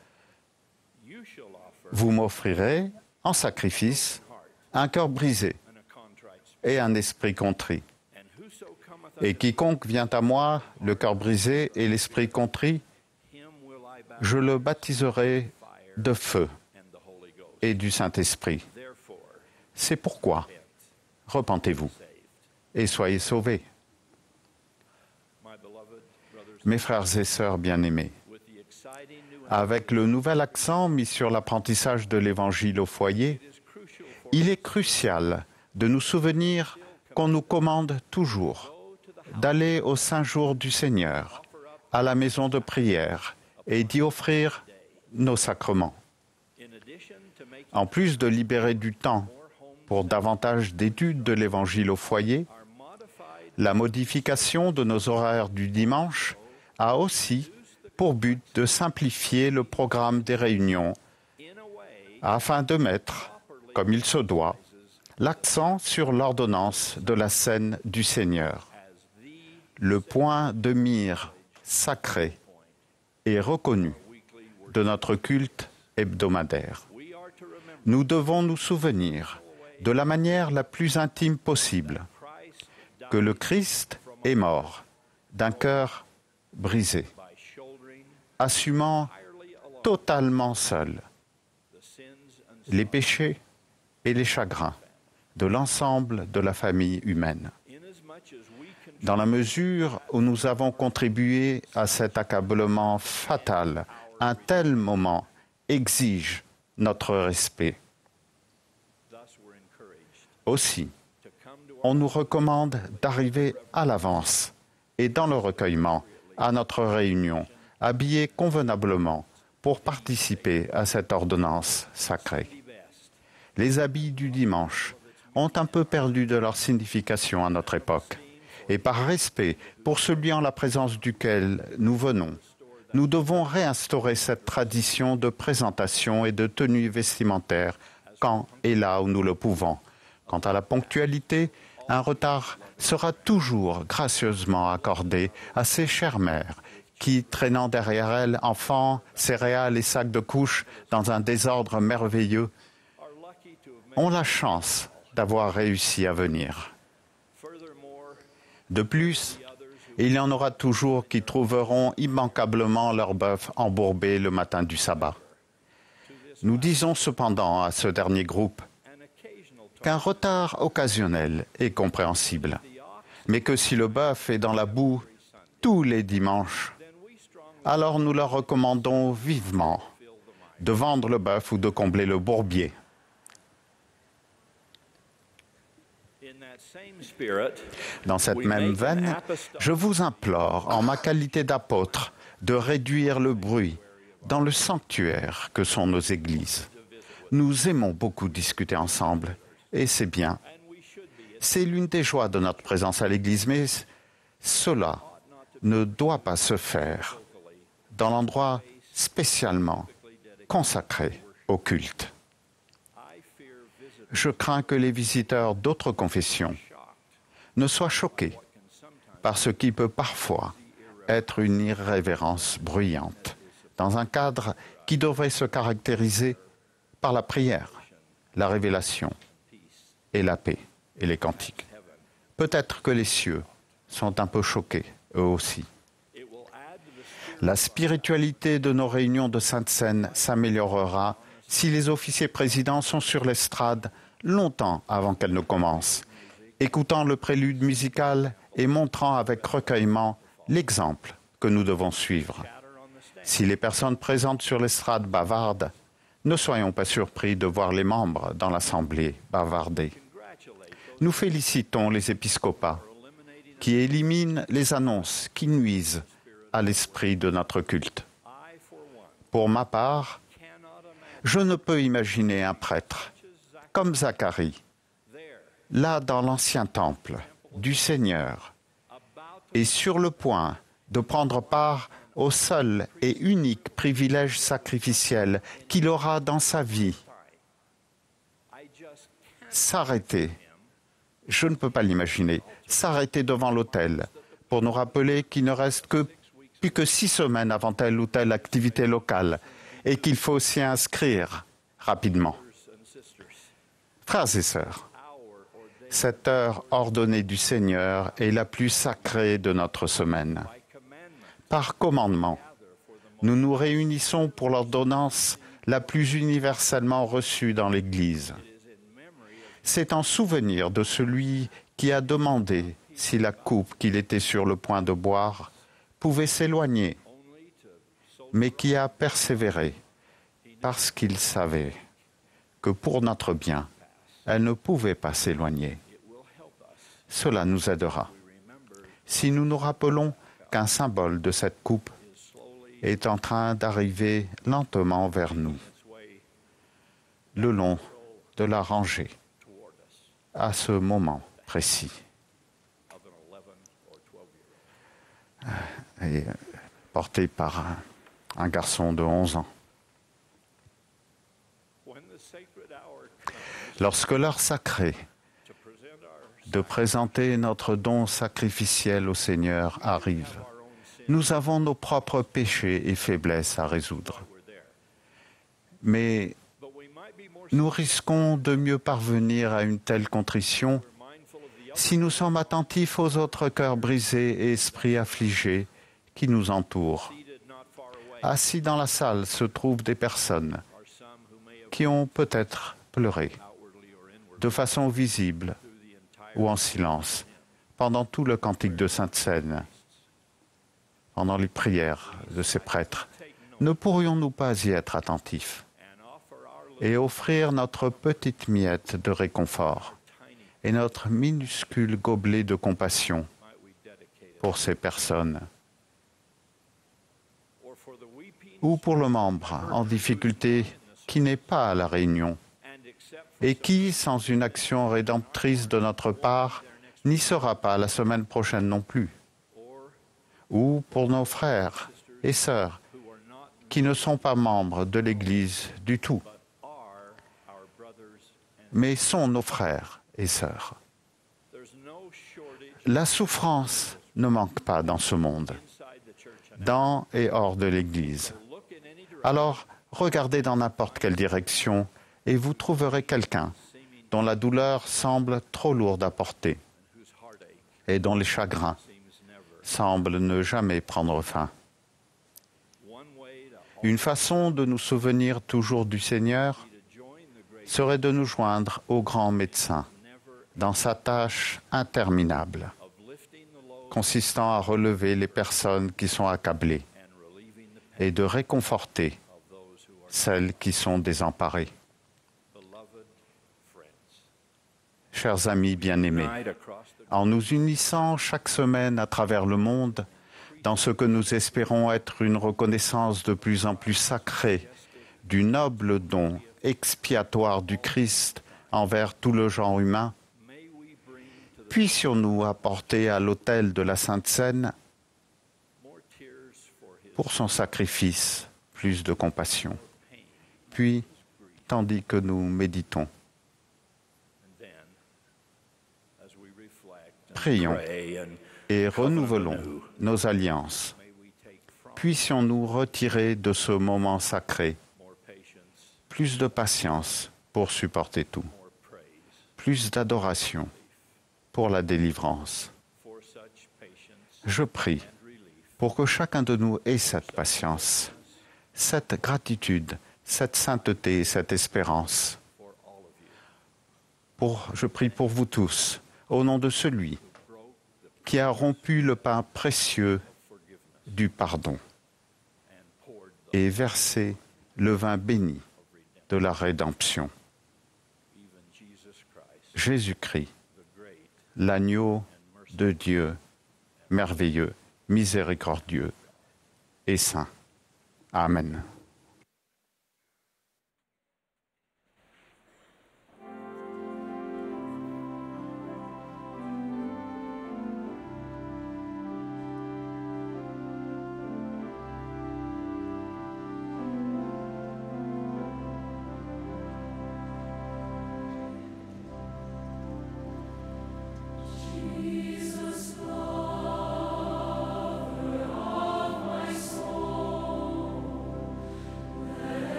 Vous m'offrirez en sacrifice un cœur brisé et un esprit contrit. Et quiconque vient à moi, le cœur brisé et l'esprit contrit, je le baptiserai de feu et du Saint-Esprit. C'est pourquoi, repentez-vous et soyez sauvés. » Mes frères et sœurs bien-aimés, avec le nouvel accent mis sur l'apprentissage de l'Évangile au foyer, il est crucial de nous souvenir qu'on nous commande toujours d'aller au Saint Jour du Seigneur, à la maison de prière, et d'y offrir nos sacrements. En plus de libérer du temps pour davantage d'études de l'Évangile au foyer, la modification de nos horaires du dimanche a aussi pour but de simplifier le programme des réunions afin de mettre, comme il se doit, l'accent sur l'ordonnance de la scène du Seigneur, le point de mire sacré et reconnu de notre culte hebdomadaire. Nous devons nous souvenir de la manière la plus intime possible que le Christ est mort d'un cœur brisé, assumant totalement seul les péchés et les chagrins de l'ensemble de la famille humaine. Dans la mesure où nous avons contribué à cet accablement fatal, un tel moment exige notre respect. Aussi, on nous recommande d'arriver à l'avance et dans le recueillement à notre réunion, habillés convenablement pour participer à cette ordonnance sacrée. Les habits du dimanche ont un peu perdu de leur signification à notre époque. Et par respect pour celui en la présence duquel nous venons, nous devons réinstaurer cette tradition de présentation et de tenue vestimentaire quand et là où nous le pouvons. Quant à la ponctualité, Un retard sera toujours gracieusement accordé à ces chères mères qui, traînant derrière elles enfants, céréales et sacs de couches dans un désordre merveilleux, ont la chance d'avoir réussi à venir. De plus, il y en aura toujours qui trouveront immanquablement leur bœuf embourbé le matin du sabbat. Nous disons cependant à ce dernier groupe qu'un retard occasionnel est compréhensible, mais que si le bœuf est dans la boue tous les dimanches, alors nous leur recommandons vivement de vendre le bœuf ou de combler le bourbier. Dans cette même veine, je vous implore, en ma qualité d'apôtre, de réduire le bruit dans le sanctuaire que sont nos églises. Nous aimons beaucoup discuter ensemble, et c'est bien. C'est l'une des joies de notre présence à l'église, mais cela ne doit pas se faire dans l'endroit spécialement consacré au culte. Je crains que les visiteurs d'autres confessions ne soient choqués par ce qui peut parfois être une irrévérence bruyante, dans un cadre qui devrait se caractériser par la prière, la révélation et la paix et les cantiques. Peut-être que les cieux sont un peu choqués, eux aussi. La spiritualité de nos réunions de Sainte-Seine s'améliorera si les officiers présidents sont sur l'estrade longtemps avant qu'elle ne commence, écoutant le prélude musical et montrant avec recueillement l'exemple que nous devons suivre. Si les personnes présentes sur l'estrade bavardent, ne soyons pas surpris de voir les membres dans l'Assemblée bavarder. Nous félicitons les épiscopats qui éliminent les annonces qui nuisent à l'esprit de notre culte. Pour ma part, je ne peux imaginer un prêtre comme Zacharie, là dans l'ancien temple du Seigneur, et sur le point de prendre part au seul et unique privilège sacrificiel qu'il aura dans sa vie. S'arrêter, je ne peux pas l'imaginer, s'arrêter devant l'autel pour nous rappeler qu'il ne reste plus que 6 semaines avant telle ou telle activité locale et qu'il faut s'y inscrire rapidement. Frères et sœurs, cette heure ordonnée du Seigneur est la plus sacrée de notre semaine. Par commandement, nous nous réunissons pour l'ordonnance la plus universellement reçue dans l'Église. C'est en souvenir de celui qui a demandé si la coupe qu'il était sur le point de boire pouvait s'éloigner, mais qui a persévéré parce qu'il savait que pour notre bien, elle ne pouvait pas s'éloigner. Cela nous aidera. Si nous nous rappelons qu'un symbole de cette coupe est en train d'arriver lentement vers nous, le long de la rangée, à ce moment précis. Et porté par un garçon de 11 ans. Lorsque l'heure sacrée de présenter notre don sacrificiel au Seigneur arrive, nous avons nos propres péchés et faiblesses à résoudre. Mais nous risquons de mieux parvenir à une telle contrition si nous sommes attentifs aux autres cœurs brisés et esprits affligés qui nous entourent. Assis dans la salle se trouvent des personnes qui ont peut-être pleuré, de façon visible ou en silence, pendant tout le cantique de Sainte-Seine, pendant les prières de ces prêtres. Ne pourrions-nous pas y être attentifs et offrir notre petite miette de réconfort et notre minuscule gobelet de compassion pour ces personnes, ou pour le membre en difficulté qui n'est pas à la réunion et qui, sans une action rédemptrice de notre part, n'y sera pas la semaine prochaine non plus, ou pour nos frères et sœurs qui ne sont pas membres de l'Église du tout, mais sont nos frères et sœurs. La souffrance ne manque pas dans ce monde, dans et hors de l'Église. Alors, regardez dans n'importe quelle direction et vous trouverez quelqu'un dont la douleur semble trop lourde à porter et dont les chagrins semblent ne jamais prendre fin. Une façon de nous souvenir toujours du Seigneur serait de nous joindre au grand médecin dans sa tâche interminable, consistant à relever les personnes qui sont accablées et de réconforter celles qui sont désemparées. Chers amis bien-aimés, en nous unissant chaque semaine à travers le monde, dans ce que nous espérons être une reconnaissance de plus en plus sacrée du noble don expiatoire du Christ envers tout le genre humain, puissions-nous apporter à l'autel de la Sainte Seine, pour son sacrifice, plus de compassion. Puis, tandis que nous méditons, prions et renouvelons nos alliances. Puissions-nous retirer de ce moment sacré plus de patience pour supporter tout, plus d'adoration pour la délivrance. Je prie pour que chacun de nous ait cette patience, cette gratitude, cette sainteté et cette espérance. Je prie pour vous tous, au nom de celui qui a rompu le pain précieux du pardon et versé le vin béni de la rédemption. Jésus-Christ, l'agneau de Dieu, merveilleux, miséricordieux et saint. Amen.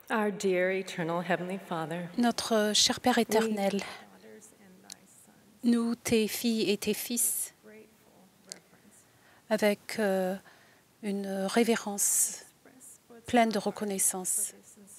Our dear eternal Heavenly Father, Notre cher Père éternel, nous, tes filles et tes fils, avec une révérence pleine de reconnaissance,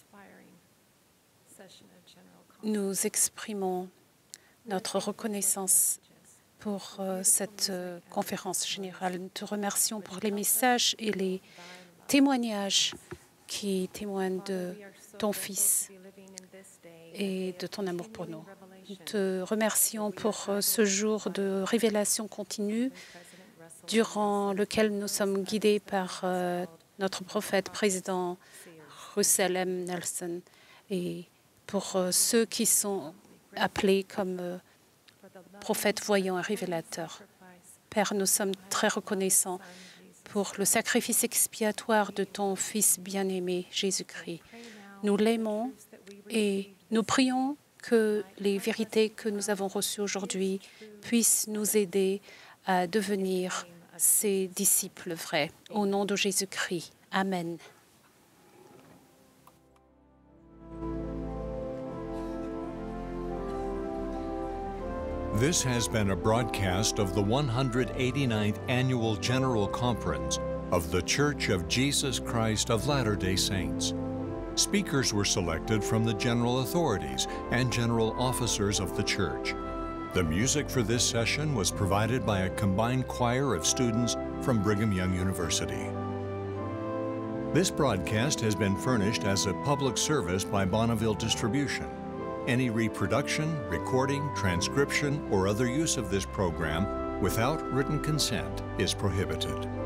nous exprimons notre reconnaissance pour cette conférence générale. Nous te remercions pour les messages et les témoignages qui témoignent de ton Fils et de ton amour pour nous. Nous te remercions pour ce jour de révélation continue durant lequel nous sommes guidés par notre prophète, président Russell M. Nelson, et pour ceux qui sont appelés comme prophètes voyants et révélateurs. Père, nous sommes très reconnaissants pour le sacrifice expiatoire de ton Fils bien-aimé, Jésus-Christ. Nous l'aimons et nous prions que les vérités que nous avons reçues aujourd'hui puissent nous aider à devenir ses disciples vrais. Au nom de Jésus-Christ. Amen. This has been a broadcast of the 189th Annual General Conference of The Church of Jesus Christ of Latter-day Saints. Speakers were selected from the general authorities and general officers of the church. The music for this session was provided by a combined choir of students from Brigham Young University. This broadcast has been furnished as a public service by Bonneville Distribution. Any reproduction, recording, transcription, or other use of this program without written consent is prohibited.